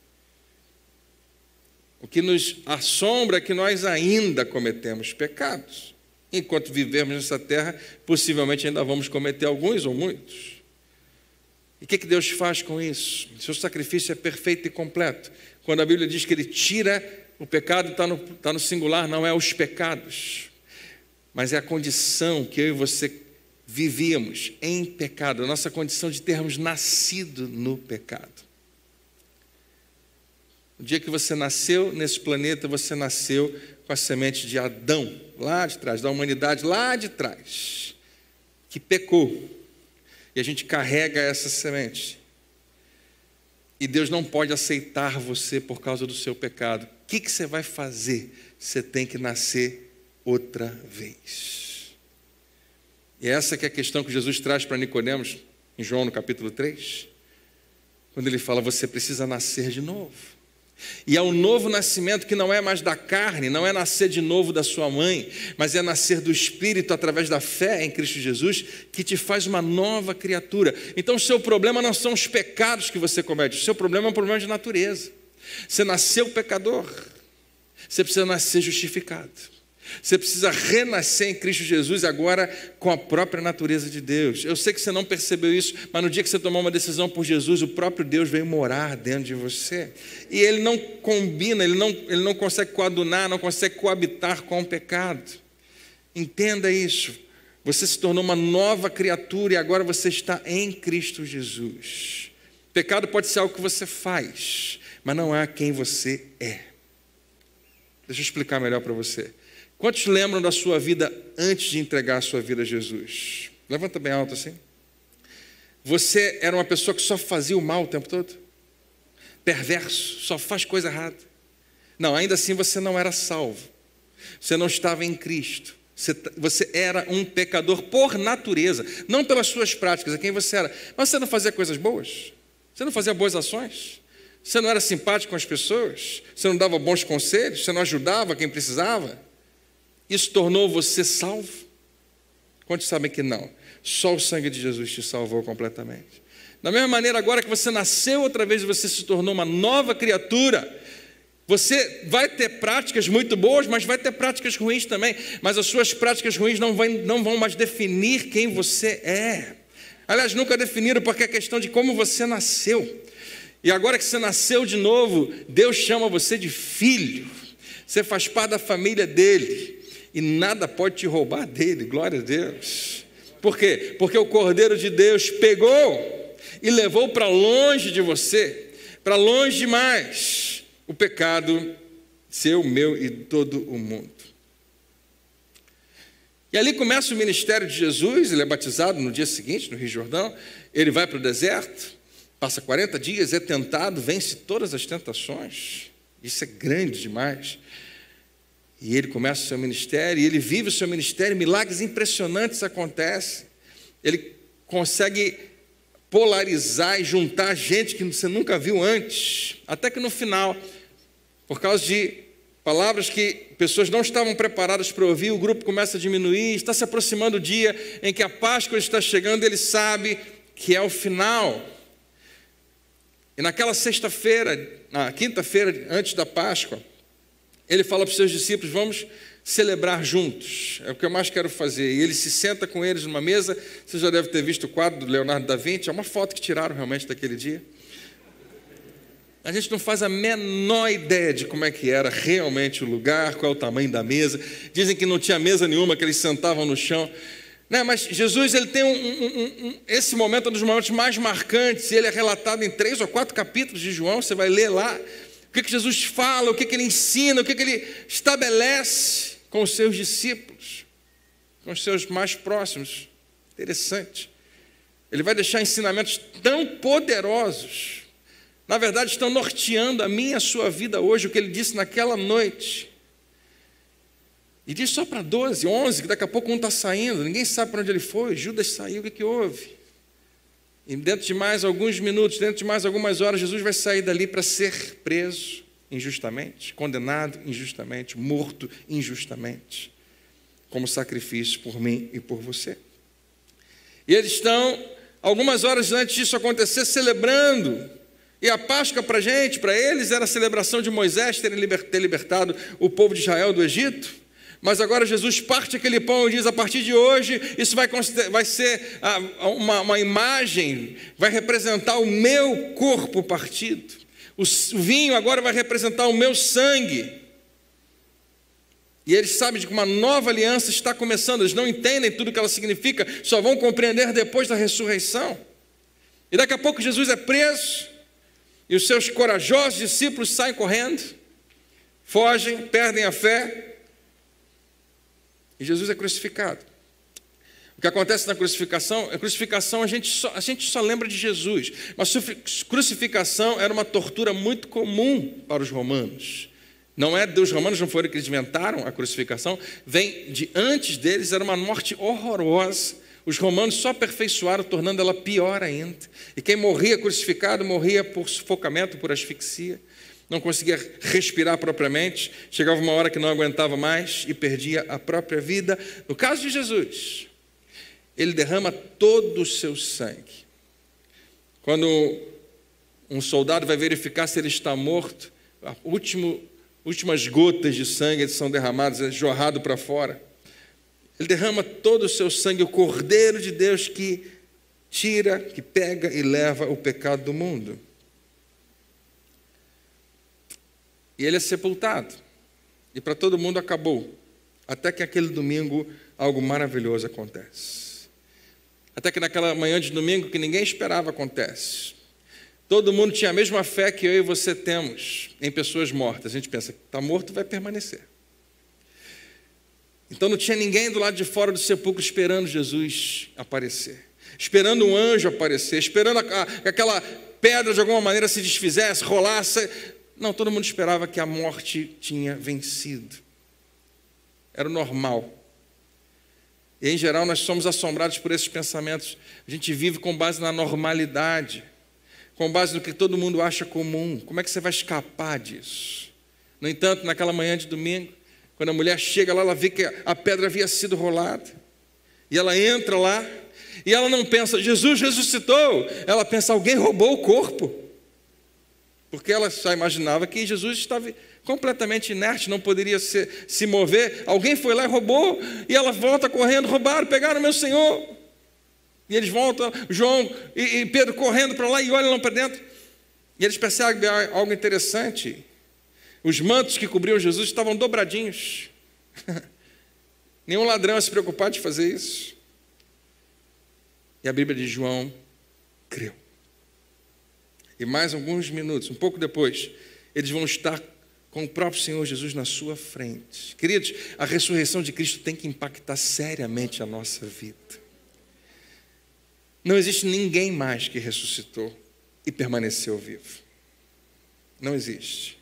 O que nos assombra é que nós ainda cometemos pecados. Enquanto vivermos nessa terra, possivelmente ainda vamos cometer alguns ou muitos. E o que Deus faz com isso? Seu sacrifício é perfeito e completo. Quando a Bíblia diz que Ele tira o pecado, está no singular, não é os pecados, mas é a condição que eu e você vivíamos em pecado, a nossa condição de termos nascido no pecado. O dia que você nasceu nesse planeta, você nasceu com a semente de Adão, lá de trás, da humanidade lá de trás, que pecou. E a gente carrega essa semente. E Deus não pode aceitar você por causa do seu pecado. O que você vai fazer? Você tem que nascer outra vez. E essa que é a questão que Jesus traz para Nicodemos, em João no capítulo 3, quando ele fala, você precisa nascer de novo. E é um novo nascimento que não é mais da carne, não é nascer de novo da sua mãe, mas é nascer do Espírito através da fé em Cristo Jesus, que te faz uma nova criatura. Então o seu problema não são os pecados que você comete, o seu problema é um problema de natureza. Você nasceu pecador, você precisa nascer justificado. Você precisa renascer em Cristo Jesus agora com a própria natureza de Deus. Eu sei que você não percebeu isso, mas no dia que você tomou uma decisão por Jesus, o próprio Deus veio morar dentro de você. E Ele não combina, Ele não consegue coadunar, não consegue coabitar com o pecado. Entenda isso. Você se tornou uma nova criatura e agora você está em Cristo Jesus. Pecado pode ser algo que você faz, mas não é quem você é. Deixa eu explicar melhor para você. Quantos lembram da sua vida antes de entregar a sua vida a Jesus? Levanta bem alto assim. Você era uma pessoa que só fazia o mal o tempo todo? Perverso, só faz coisa errada. Não, ainda assim você não era salvo. Você não estava em Cristo. Você era um pecador por natureza, não pelas suas práticas, é quem você era. Mas você não fazia coisas boas? Você não fazia boas ações? Você não era simpático com as pessoas? Você não dava bons conselhos? Você não ajudava quem precisava? Isso tornou você salvo? Quantos sabem que não? Só o sangue de Jesus te salvou completamente. Da mesma maneira, agora que você nasceu outra vez e você se tornou uma nova criatura, você vai ter práticas muito boas, mas vai ter práticas ruins também. Mas as suas práticas ruins não vão mais definir quem você é. Aliás, nunca definiram, porque é questão de como você nasceu. E agora que você nasceu de novo, Deus chama você de filho. Você faz parte da família dele. E nada pode te roubar dele, glória a Deus. Por quê? Porque o Cordeiro de Deus pegou e levou para longe de você, para longe demais, o pecado seu, meu e todo o mundo. E ali começa o ministério de Jesus, ele é batizado no dia seguinte, no Rio Jordão, ele vai para o deserto, passa 40 dias, é tentado, vence todas as tentações, isso é grande demais. E ele começa o seu ministério, e ele vive o seu ministério, milagres impressionantes acontecem. Ele consegue polarizar e juntar gente que você nunca viu antes. Até que no final, por causa de palavras que pessoas não estavam preparadas para ouvir, o grupo começa a diminuir, está se aproximando o dia em que a Páscoa está chegando, ele sabe que é o final. E naquela sexta-feira, na quinta-feira antes da Páscoa, ele fala para os seus discípulos, vamos celebrar juntos, é o que eu mais quero fazer. E ele se senta com eles numa mesa, você já deve ter visto o quadro do Leonardo da Vinci, é uma foto que tiraram realmente daquele dia. A gente não faz a menor ideia de como é que era realmente o lugar, qual é o tamanho da mesa. Dizem que não tinha mesa nenhuma, que eles sentavam no chão. Mas Jesus ele tem esse momento é um dos momentos mais marcantes, e ele é relatado em 3 ou 4 capítulos de João, você vai ler lá. O que Jesus fala, o que ele ensina, o que ele estabelece com os seus discípulos, com os seus mais próximos. Interessante. Ele vai deixar ensinamentos tão poderosos, na verdade estão norteando a minha e a sua vida hoje, o que ele disse naquela noite. E diz só para 12, 11, que daqui a pouco um está saindo, ninguém sabe para onde ele foi, Judas saiu, o que houve? E dentro de mais alguns minutos, dentro de mais algumas horas, Jesus vai sair dali para ser preso injustamente, condenado injustamente, morto injustamente, como sacrifício por mim e por você. E eles estão, algumas horas antes disso acontecer, celebrando. E a Páscoa para a gente, para eles, era a celebração de Moisés ter libertado o povo de Israel do Egito. Mas agora Jesus parte aquele pão e diz, a partir de hoje, isso vai ser uma imagem, vai representar o meu corpo partido. O vinho agora vai representar o meu sangue. E eles sabem de que uma nova aliança está começando, eles não entendem tudo o que ela significa, só vão compreender depois da ressurreição. E daqui a pouco Jesus é preso, e os seus corajosos discípulos saem correndo, fogem, perdem a fé, e Jesus é crucificado. O que acontece na crucificação, a gente só lembra de Jesus, mas crucificação era uma tortura muito comum para os romanos. Não é dos romanos, não foram que eles inventaram a crucificação, vem de antes deles, era uma morte horrorosa. Os romanos só aperfeiçoaram, tornando ela pior ainda. E quem morria crucificado, morria por sufocamento, por asfixia. Não conseguia respirar propriamente, chegava uma hora que não aguentava mais e perdia a própria vida. No caso de Jesus, ele derrama todo o seu sangue. Quando um soldado vai verificar se ele está morto, as últimas gotas de sangue são derramadas, é jorrado para fora. Ele derrama todo o seu sangue, o Cordeiro de Deus que tira, que pega e leva o pecado do mundo. E ele é sepultado. E para todo mundo acabou. Até que aquele domingo algo maravilhoso acontece. Até que naquela manhã de domingo que ninguém esperava acontece. Todo mundo tinha a mesma fé que eu e você temos em pessoas mortas. A gente pensa, está morto, vai permanecer. Então não tinha ninguém do lado de fora do sepulcro esperando Jesus aparecer. Esperando um anjo aparecer. Esperando que aquela pedra de alguma maneira se desfizesse, rolasse. Não, todo mundo esperava que a morte tinha vencido. Era o normal. E em geral nós somos assombrados por esses pensamentos. A gente vive com base na normalidade, com base no que todo mundo acha comum. Como é que você vai escapar disso? No entanto, naquela manhã de domingo, quando a mulher chega lá, ela vê que a pedra havia sido rolada. E ela entra lá, e ela não pensa, Jesus ressuscitou. Ela pensa, alguém roubou o corpo. Porque ela já imaginava que Jesus estava completamente inerte, não poderia se mover. Alguém foi lá e roubou, e ela volta correndo, roubaram, pegaram meu Senhor. E eles voltam, João e Pedro correndo para lá e olham lá para dentro. E eles percebem algo interessante. Os mantos que cobriam Jesus estavam dobradinhos. Nenhum ladrão ia se preocupar de fazer isso. E a Bíblia de João creu. E mais alguns minutos, um pouco depois, eles vão estar com o próprio Senhor Jesus na sua frente. Queridos, a ressurreição de Cristo tem que impactar seriamente a nossa vida. Não existe ninguém mais que ressuscitou e permaneceu vivo. Não existe.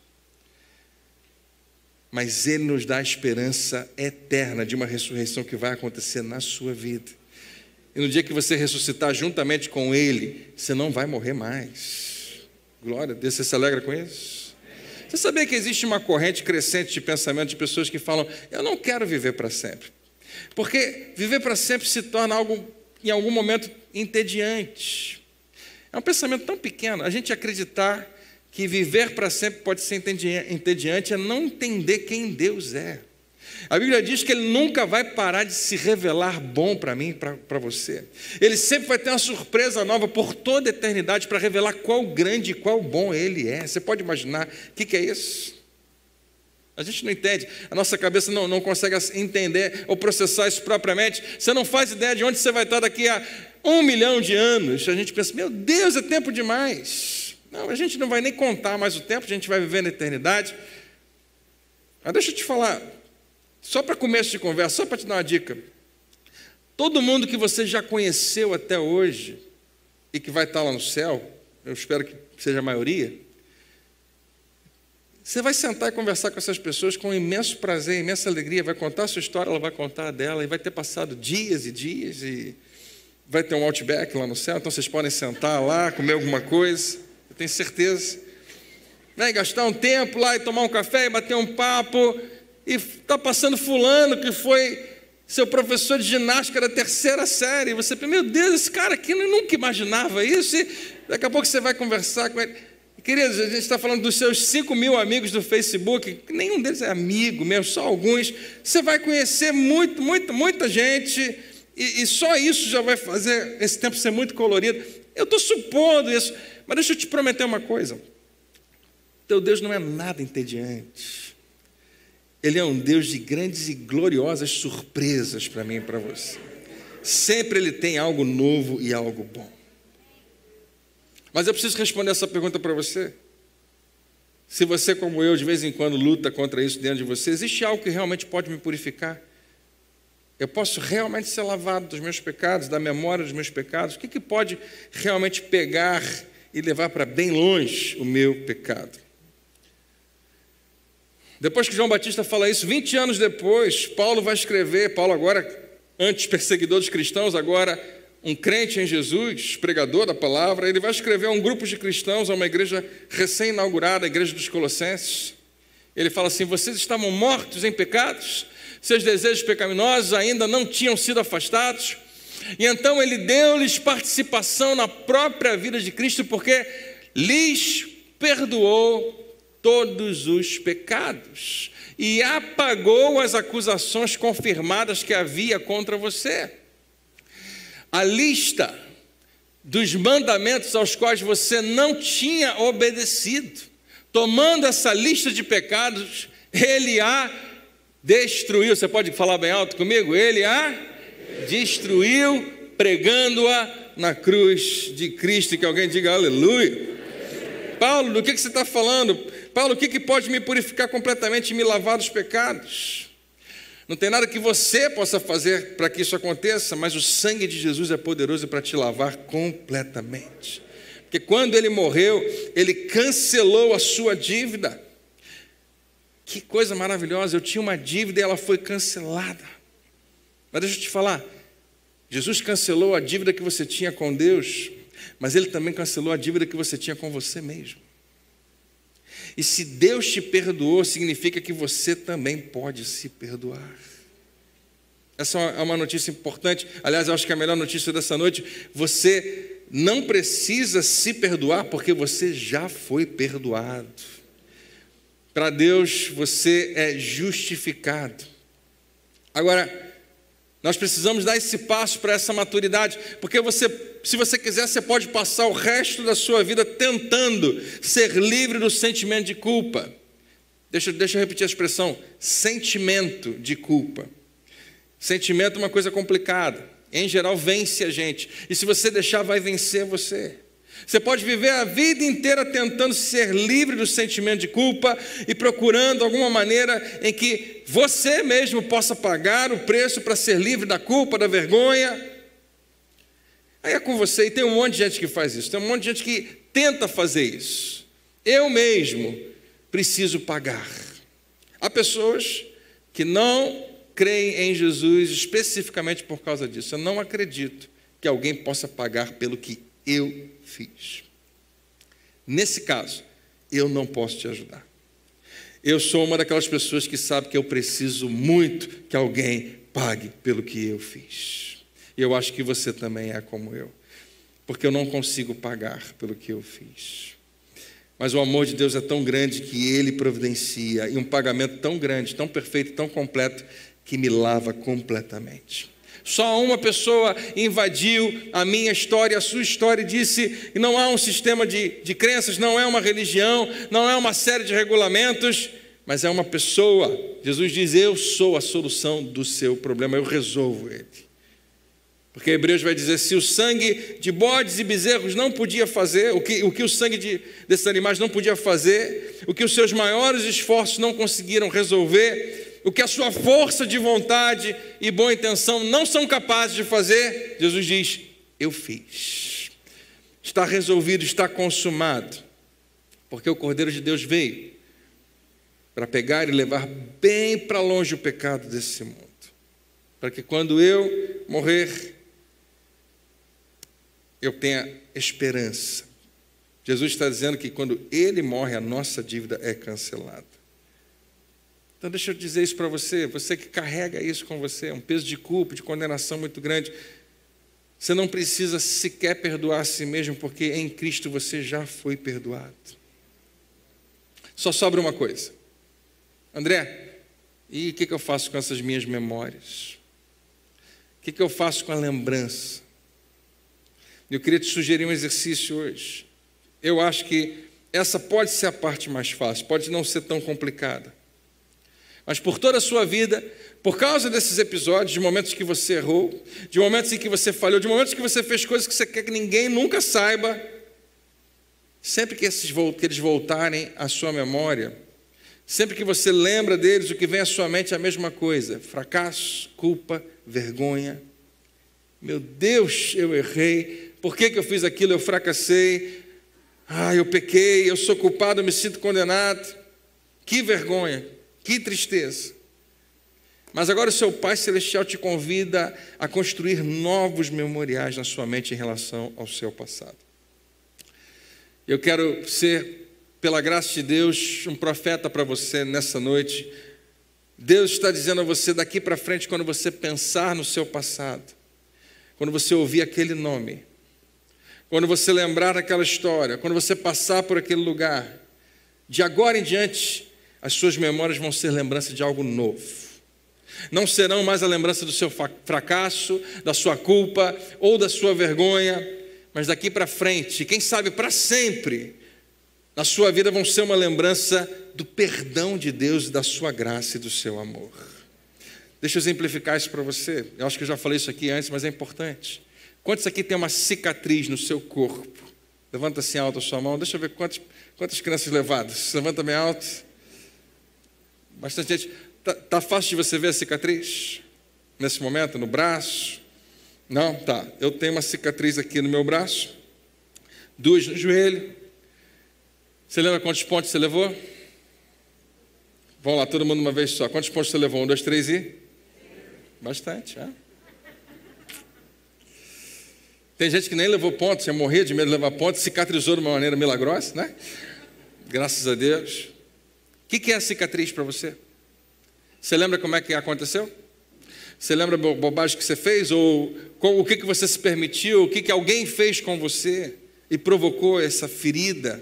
Mas Ele nos dá a esperança eterna de uma ressurreição que vai acontecer na sua vida. E no dia que você ressuscitar juntamente com Ele, você não vai morrer mais. Glória a Deus, você se alegra com isso? Você sabia que existe uma corrente crescente de pensamento de pessoas que falam, eu não quero viver para sempre. Porque viver para sempre se torna algo, em algum momento, entediante. É um pensamento tão pequeno. A gente acreditar que viver para sempre pode ser entediante é não entender quem Deus é. A Bíblia diz que Ele nunca vai parar de se revelar bom para mim e para você. Ele sempre vai ter uma surpresa nova por toda a eternidade para revelar qual grande e qual bom Ele é. Você pode imaginar o que é isso? A gente não entende, a nossa cabeça não consegue entender ou processar isso propriamente. Você não faz ideia de onde você vai estar daqui a 1 milhão de anos. A gente pensa, meu Deus, é tempo demais. Não, a gente não vai nem contar mais o tempo, a gente vai viver na eternidade. Mas deixa eu te falar, só para começo de conversa, só para te dar uma dica. Todo mundo que você já conheceu até hoje e que vai estar lá no céu, eu espero que seja a maioria, você vai sentar e conversar com essas pessoas com imenso prazer, imensa alegria, vai contar a sua história, ela vai contar a dela, e vai ter passado dias e dias, e vai ter um Outback lá no céu, então vocês podem sentar lá, comer alguma coisa, eu tenho certeza. Vai gastar um tempo lá e tomar um café e bater um papo, e está passando fulano que foi seu professor de ginástica da 3ª série, e você pensa, meu Deus, esse cara aqui eu nunca imaginava isso, e daqui a pouco você vai conversar com ele. Queridos, a gente está falando dos seus 5.000 amigos do Facebook, nenhum deles é amigo mesmo, só alguns. Você vai conhecer muita gente, e só isso já vai fazer esse tempo ser muito colorido. Eu estou supondo isso, mas deixa eu te prometer uma coisa. Teu Deus não é nada entediante. Ele é um Deus de grandes e gloriosas surpresas para mim e para você. Sempre Ele tem algo novo e algo bom. Mas eu preciso responder essa pergunta para você. Se você, como eu, de vez em quando luta contra isso dentro de você, existe algo que realmente pode me purificar? Eu posso realmente ser lavado dos meus pecados, da memória dos meus pecados? O que pode realmente pegar e levar para bem longe o meu pecado? Depois que João Batista fala isso, 20 anos depois, Paulo vai escrever, Paulo agora, antes perseguidor dos cristãos, agora um crente em Jesus, pregador da palavra, ele vai escrever a um grupo de cristãos, a uma igreja recém-inaugurada, a igreja dos Colossenses. Ele fala assim: vocês estavam mortos em pecados, seus desejos pecaminosos ainda não tinham sido afastados, e então ele deu-lhes participação na própria vida de Cristo, porque lhes perdoou todos os pecados e apagou as acusações confirmadas que havia contra você. A lista dos mandamentos aos quais você não tinha obedecido, tomando essa lista de pecados, Ele a destruiu. Você pode falar bem alto comigo? Ele a destruiu, pregando-a na cruz de Cristo. Que alguém diga aleluia. Paulo, do que você está falando? Paulo, o que pode me purificar completamente e me lavar dos pecados? Não tem nada que você possa fazer para que isso aconteça, mas o sangue de Jesus é poderoso para te lavar completamente. Porque quando Ele morreu, Ele cancelou a sua dívida. Que coisa maravilhosa, eu tinha uma dívida e ela foi cancelada. Mas deixa eu te falar, Jesus cancelou a dívida que você tinha com Deus, mas Ele também cancelou a dívida que você tinha com você mesmo. E se Deus te perdoou, significa que você também pode se perdoar. Essa é uma notícia importante. Aliás, eu acho que a melhor notícia dessa noite: você não precisa se perdoar, porque você já foi perdoado. Para Deus, você é justificado. Agora, nós precisamos dar esse passo para essa maturidade, porque se você quiser, você pode passar o resto da sua vida tentando ser livre do sentimento de culpa. Deixa eu repetir a expressão: sentimento de culpa. Sentimento é uma coisa complicada, em geral vence a gente, e se você deixar, vai vencer você. Você pode viver a vida inteira tentando ser livre do sentimento de culpa e procurando alguma maneira em que você mesmo possa pagar o preço para ser livre da culpa, da vergonha. Aí é com você, e tem um monte de gente que faz isso, tem um monte de gente que tenta fazer isso. Eu mesmo preciso pagar. Há pessoas que não creem em Jesus especificamente por causa disso. Eu não acredito que alguém possa pagar pelo que eu fiz. Nesse caso, eu não posso te ajudar. Eu sou uma daquelas pessoas que sabe que eu preciso muito que alguém pague pelo que eu fiz. E eu acho que você também é como eu, porque eu não consigo pagar pelo que eu fiz. Mas o amor de Deus é tão grande que Ele providencia, e um pagamento tão grande, tão perfeito, tão completo, que me lava completamente. Só uma pessoa invadiu a minha história, a sua história, e disse que não há um sistema de crenças, não é uma religião, não é uma série de regulamentos, mas é uma pessoa. Jesus diz: eu sou a solução do seu problema, eu resolvo ele. Porque Hebreus vai dizer: se o sangue de bodes e bezerros não podia fazer, o que o sangue desses animais não podia fazer, o que os seus maiores esforços não conseguiram resolver, o que a sua força de vontade e boa intenção não são capazes de fazer, Jesus diz: eu fiz. Está resolvido, está consumado. Porque o Cordeiro de Deus veio para pegar e levar bem para longe o pecado desse mundo. Para que quando eu morrer, eu tenha esperança. Jesus está dizendo que quando Ele morre, a nossa dívida é cancelada. Então deixa eu dizer isso para você, você que carrega isso com você, um peso de culpa, de condenação muito grande. Você não precisa sequer perdoar a si mesmo, porque em Cristo você já foi perdoado. Só sobra uma coisa. André, e o que eu faço com essas minhas memórias? O que eu faço com a lembrança? Eu queria te sugerir um exercício hoje. Eu acho que essa pode ser a parte mais fácil, pode não ser tão complicada. Mas por toda a sua vida, por causa desses episódios, de momentos que você errou, de momentos em que você falhou, de momentos que você fez coisas que você quer que ninguém nunca saiba, sempre que eles voltarem à sua memória, sempre que você lembra deles, o que vem à sua mente é a mesma coisa: fracasso, culpa, vergonha. Meu Deus, eu errei. Por que eu fiz aquilo? Eu fracassei. Eu pequei, eu sou culpado, eu me sinto condenado. Que vergonha, que tristeza. Mas agora o seu Pai Celestial te convida a construir novos memoriais na sua mente em relação ao seu passado. Eu quero ser, pela graça de Deus, um profeta para você nessa noite. Deus está dizendo a você, daqui para frente, quando você pensar no seu passado, quando você ouvir aquele nome, quando você lembrar daquela história, quando você passar por aquele lugar, de agora em diante, as suas memórias vão ser lembrança de algo novo. Não serão mais a lembrança do seu fracasso, da sua culpa ou da sua vergonha, mas daqui para frente, quem sabe para sempre, na sua vida vão ser uma lembrança do perdão de Deus, da sua graça e do seu amor. Deixa eu exemplificar isso para você. Eu acho que eu já falei isso aqui antes, mas é importante. Quantos aqui tem uma cicatriz no seu corpo? Levanta assim alto a sua mão. Deixa eu ver quantas crianças levadas. Levanta bem alto. Bastante gente. Tá fácil de você ver a cicatriz? Nesse momento, no braço? Não? Tá. Eu tenho uma cicatriz aqui no meu braço. 2 no joelho. Você lembra quantos pontos você levou? Vamos lá, todo mundo uma vez só. Quantos pontos você levou? 1, 2, 3 e? Bastante, é? Tem gente que nem levou pontos, ia morrer de medo de levar pontos, cicatrizou de uma maneira milagrosa, né? Graças a Deus. O que é a cicatriz para você? Você lembra como é que aconteceu? Você lembra a bobagem que você fez? Ou o que você se permitiu? O que alguém fez com você e provocou essa ferida?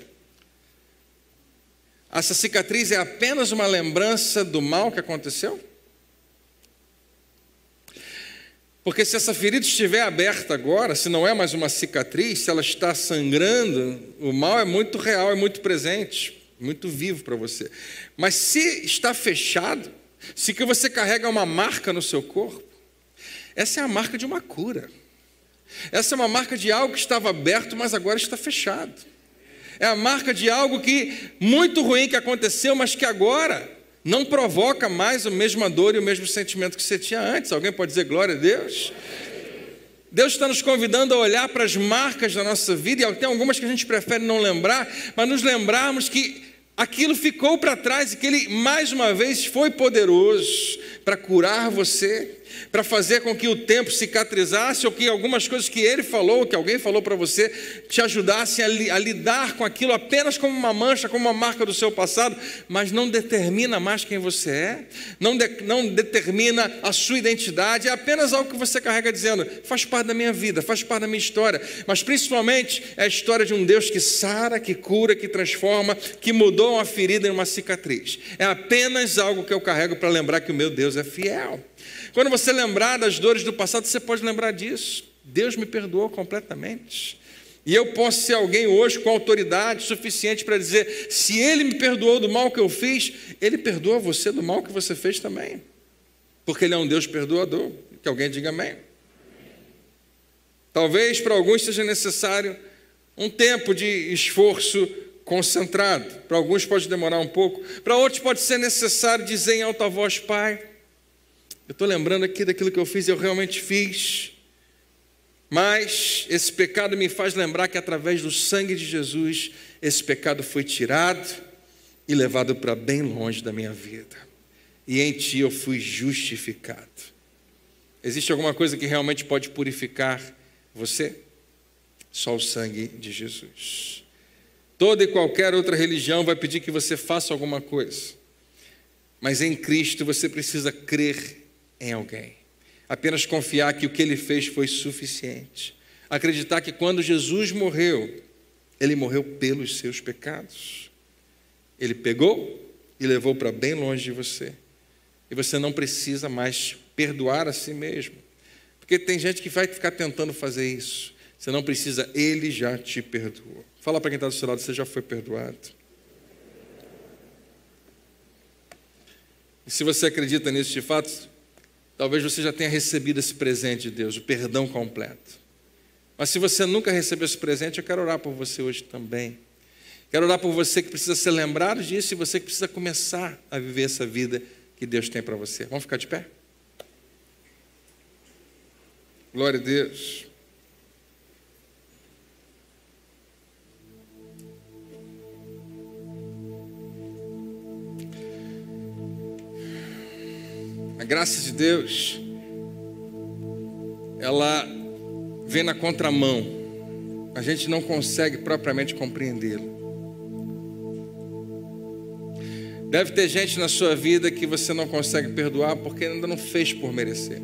Essa cicatriz é apenas uma lembrança do mal que aconteceu? Porque se essa ferida estiver aberta agora, se não é mais uma cicatriz, se ela está sangrando, o mal é muito real, é muito presente, muito vivo para você. Mas se está fechado, se que você carrega uma marca no seu corpo, essa é a marca de uma cura. Essa é uma marca de algo que estava aberto, mas agora está fechado. É a marca de algo muito ruim que aconteceu, mas que agora não provoca mais a mesma dor e o mesmo sentimento que você tinha antes. Alguém pode dizer glória a Deus? Deus está nos convidando a olhar para as marcas da nossa vida, e tem algumas que a gente prefere não lembrar, mas nos lembrarmos que aquilo ficou para trás e que Ele, mais uma vez, foi poderoso para curar você, para fazer com que o tempo cicatrizasse, ou que algumas coisas que Ele falou, que alguém falou para você, te ajudassem a lidar com aquilo apenas como uma mancha, como uma marca do seu passado, mas não determina mais quem você é, não determina a sua identidade, é apenas algo que você carrega dizendo, faz parte da minha vida, faz parte da minha história, mas principalmente é a história de um Deus que sara, que cura, que transforma, que mudou uma ferida em uma cicatriz. É apenas algo que eu carrego para lembrar que o meu Deus é fiel. Quando você lembrar das dores do passado, você pode lembrar disso. Deus me perdoou completamente. E eu posso ser alguém hoje com autoridade suficiente para dizer, se Ele me perdoou do mal que eu fiz, Ele perdoa você do mal que você fez também. Porque Ele é um Deus perdoador. Que alguém diga amém. Talvez para alguns seja necessário um tempo de esforço concentrado. Para alguns pode demorar um pouco. Para outros pode ser necessário dizer em alta voz, Pai, eu estou lembrando aqui daquilo que eu fiz e eu realmente fiz. Mas esse pecado me faz lembrar que através do sangue de Jesus, esse pecado foi tirado e levado para bem longe da minha vida. E em Ti eu fui justificado. Existe alguma coisa que realmente pode purificar você? Só o sangue de Jesus. Toda e qualquer outra religião vai pedir que você faça alguma coisa. Mas em Cristo você precisa crer em alguém. Apenas confiar que o que Ele fez foi suficiente. Acreditar que quando Jesus morreu, Ele morreu pelos seus pecados. Ele pegou e levou para bem longe de você. E você não precisa mais perdoar a si mesmo. Porque tem gente que vai ficar tentando fazer isso. Você não precisa, Ele já te perdoou. Fala para quem está do seu lado, você já foi perdoado. E se você acredita nisso de fato, talvez você já tenha recebido esse presente de Deus, o perdão completo. Mas se você nunca recebeu esse presente, eu quero orar por você hoje também. Quero orar por você que precisa ser lembrado disso e você que precisa começar a viver essa vida que Deus tem para você. Vamos ficar de pé? Glória a Deus. A graça de Deus, ela vem na contramão. A gente não consegue propriamente compreendê-lo. Deve ter gente na sua vida que você não consegue perdoar porque ainda não fez por merecer.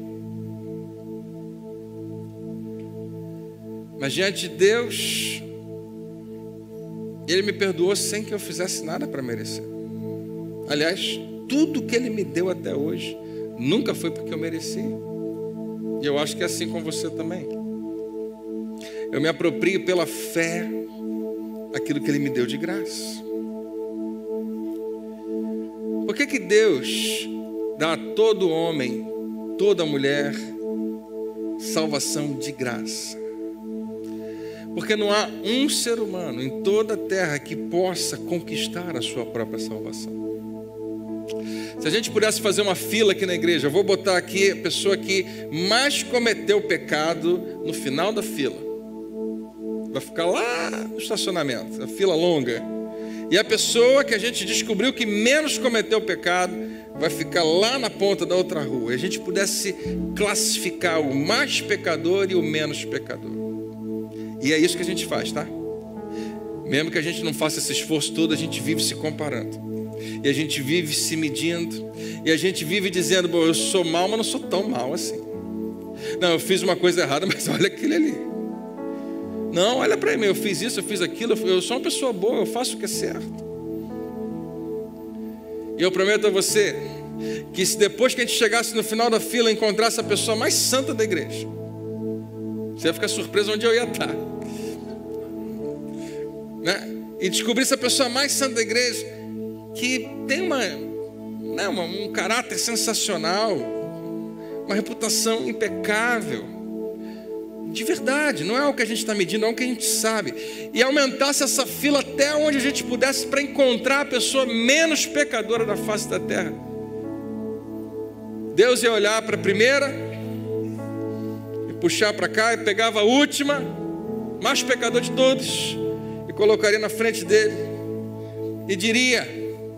Mas diante de Deus, Ele me perdoou sem que eu fizesse nada para merecer. Aliás, tudo que Ele me deu até hoje nunca foi porque eu mereci. E eu acho que é assim com você também. Eu me aproprio pela fé aquilo que Ele me deu de graça. Por que Deus dá a todo homem, toda mulher, salvação de graça? Porque não há um ser humano em toda a terra que possa conquistar a sua própria salvação. Se a gente pudesse fazer uma fila aqui na igreja, eu vou botar aqui a pessoa que mais cometeu pecado no final da fila. Vai ficar lá no estacionamento, a fila longa. E a pessoa que a gente descobriu que menos cometeu pecado vai ficar lá na ponta da outra rua. E a gente pudesse classificar o mais pecador e o menos pecador. E é isso que a gente faz, tá? Mesmo que a gente não faça esse esforço todo, a gente vive se comparando. E a gente vive se medindo. E a gente vive dizendo, bom, eu sou mal, mas não sou tão mal assim. Não, eu fiz uma coisa errada, mas olha aquele ali. Não, olha para mim, eu fiz isso, eu fiz aquilo, eu sou uma pessoa boa, eu faço o que é certo. E eu prometo a você que se depois que a gente chegasse no final da fila, encontrasse a pessoa mais santa da igreja, você ia ficar surpreso onde eu ia estar, né? E descobrisse a pessoa mais santa da igreja, que tem um caráter sensacional, uma reputação impecável, de verdade, não é o que a gente está medindo, é o que a gente sabe. E aumentasse essa fila até onde a gente pudesse para encontrar a pessoa menos pecadora da face da terra. Deus ia olhar para a primeira e puxar para cá e pegava a última, mais pecador de todos, e colocaria na frente dele e diria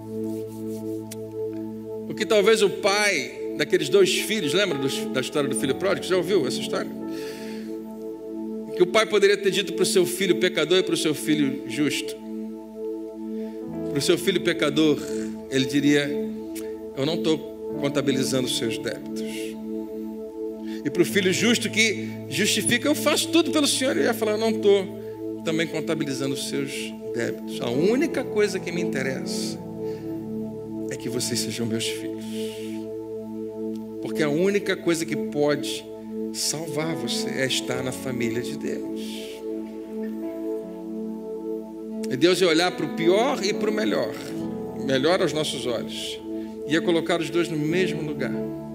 o que talvez o pai daqueles dois filhos, lembra da história do filho pródigo? Já ouviu essa história? Que o pai poderia ter dito para o seu filho pecador e para o seu filho justo. Para o seu filho pecador, ele diria, eu não estou contabilizando os seus débitos. E para o filho justo que justifica, eu faço tudo pelo Senhor, ele ia falar, eu não estou também contabilizando os seus débitos. A única coisa que me interessa é que vocês sejam meus filhos. Porque a única coisa que pode salvar você é estar na família de Deus. E Deus ia olhar para o pior e para o melhor aos nossos olhos, ia colocar os dois no mesmo lugar.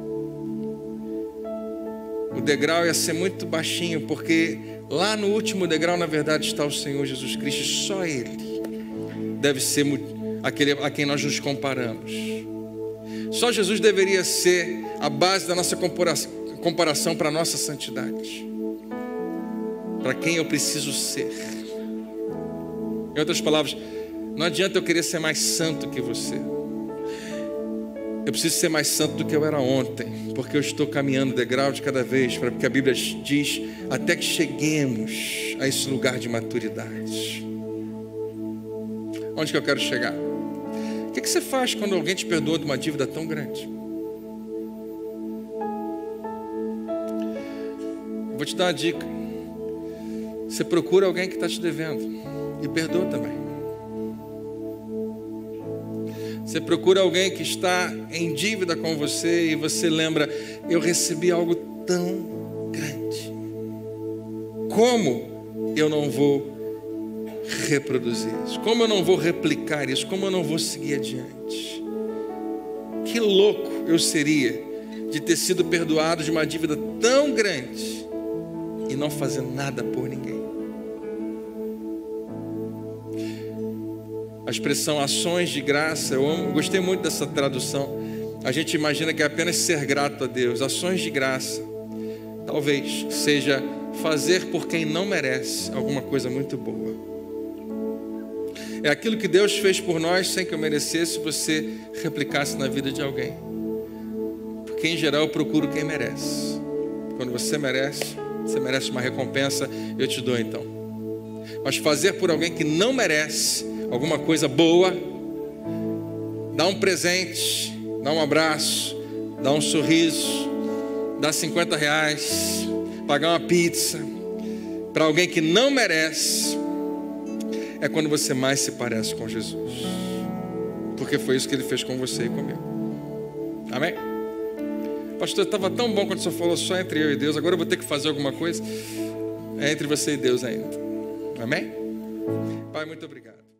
O degrau ia ser muito baixinho, porque lá no último degrau, na verdade, está o Senhor Jesus Cristo. Só Ele deve ser aquele a quem nós nos comparamos. Só Jesus deveria ser a base da nossa comparação para a nossa santidade, para quem eu preciso ser. Em outras palavras, não adianta eu querer ser mais santo que você. Eu preciso ser mais santo do que eu era ontem, porque eu estou caminhando degrau de cada vez, porque a Bíblia diz, até que cheguemos a esse lugar de maturidade. Onde que eu quero chegar? O que você faz quando alguém te perdoa de uma dívida tão grande? Vou te dar uma dica. Você procura alguém que está te devendo e perdoa também. Você procura alguém que está em dívida com você e você lembra, eu recebi algo tão grande. Como eu não vou reproduzir isso? Como eu não vou replicar isso? Como eu não vou seguir adiante? Que louco eu seria de ter sido perdoado de uma dívida tão grande e não fazer nada por ninguém. A expressão ações de graça, eu gostei muito dessa tradução. A gente imagina que é apenas ser grato a Deus. Ações de graça talvez seja fazer por quem não merece alguma coisa muito boa. É aquilo que Deus fez por nós sem que eu merecesse, você replicasse na vida de alguém. Porque em geral eu procuro quem merece. Quando você merece uma recompensa, eu te dou então. Mas fazer por alguém que não merece alguma coisa boa, dar um presente, dar um abraço, dar um sorriso, dar R$50, pagar uma pizza para alguém que não merece, é quando você mais se parece com Jesus. Porque foi isso que Ele fez com você e comigo. Amém? Pastor, estava tão bom quando o senhor falou só entre eu e Deus. Agora eu vou ter que fazer alguma coisa. É entre você e Deus ainda. Amém? Pai, muito obrigado.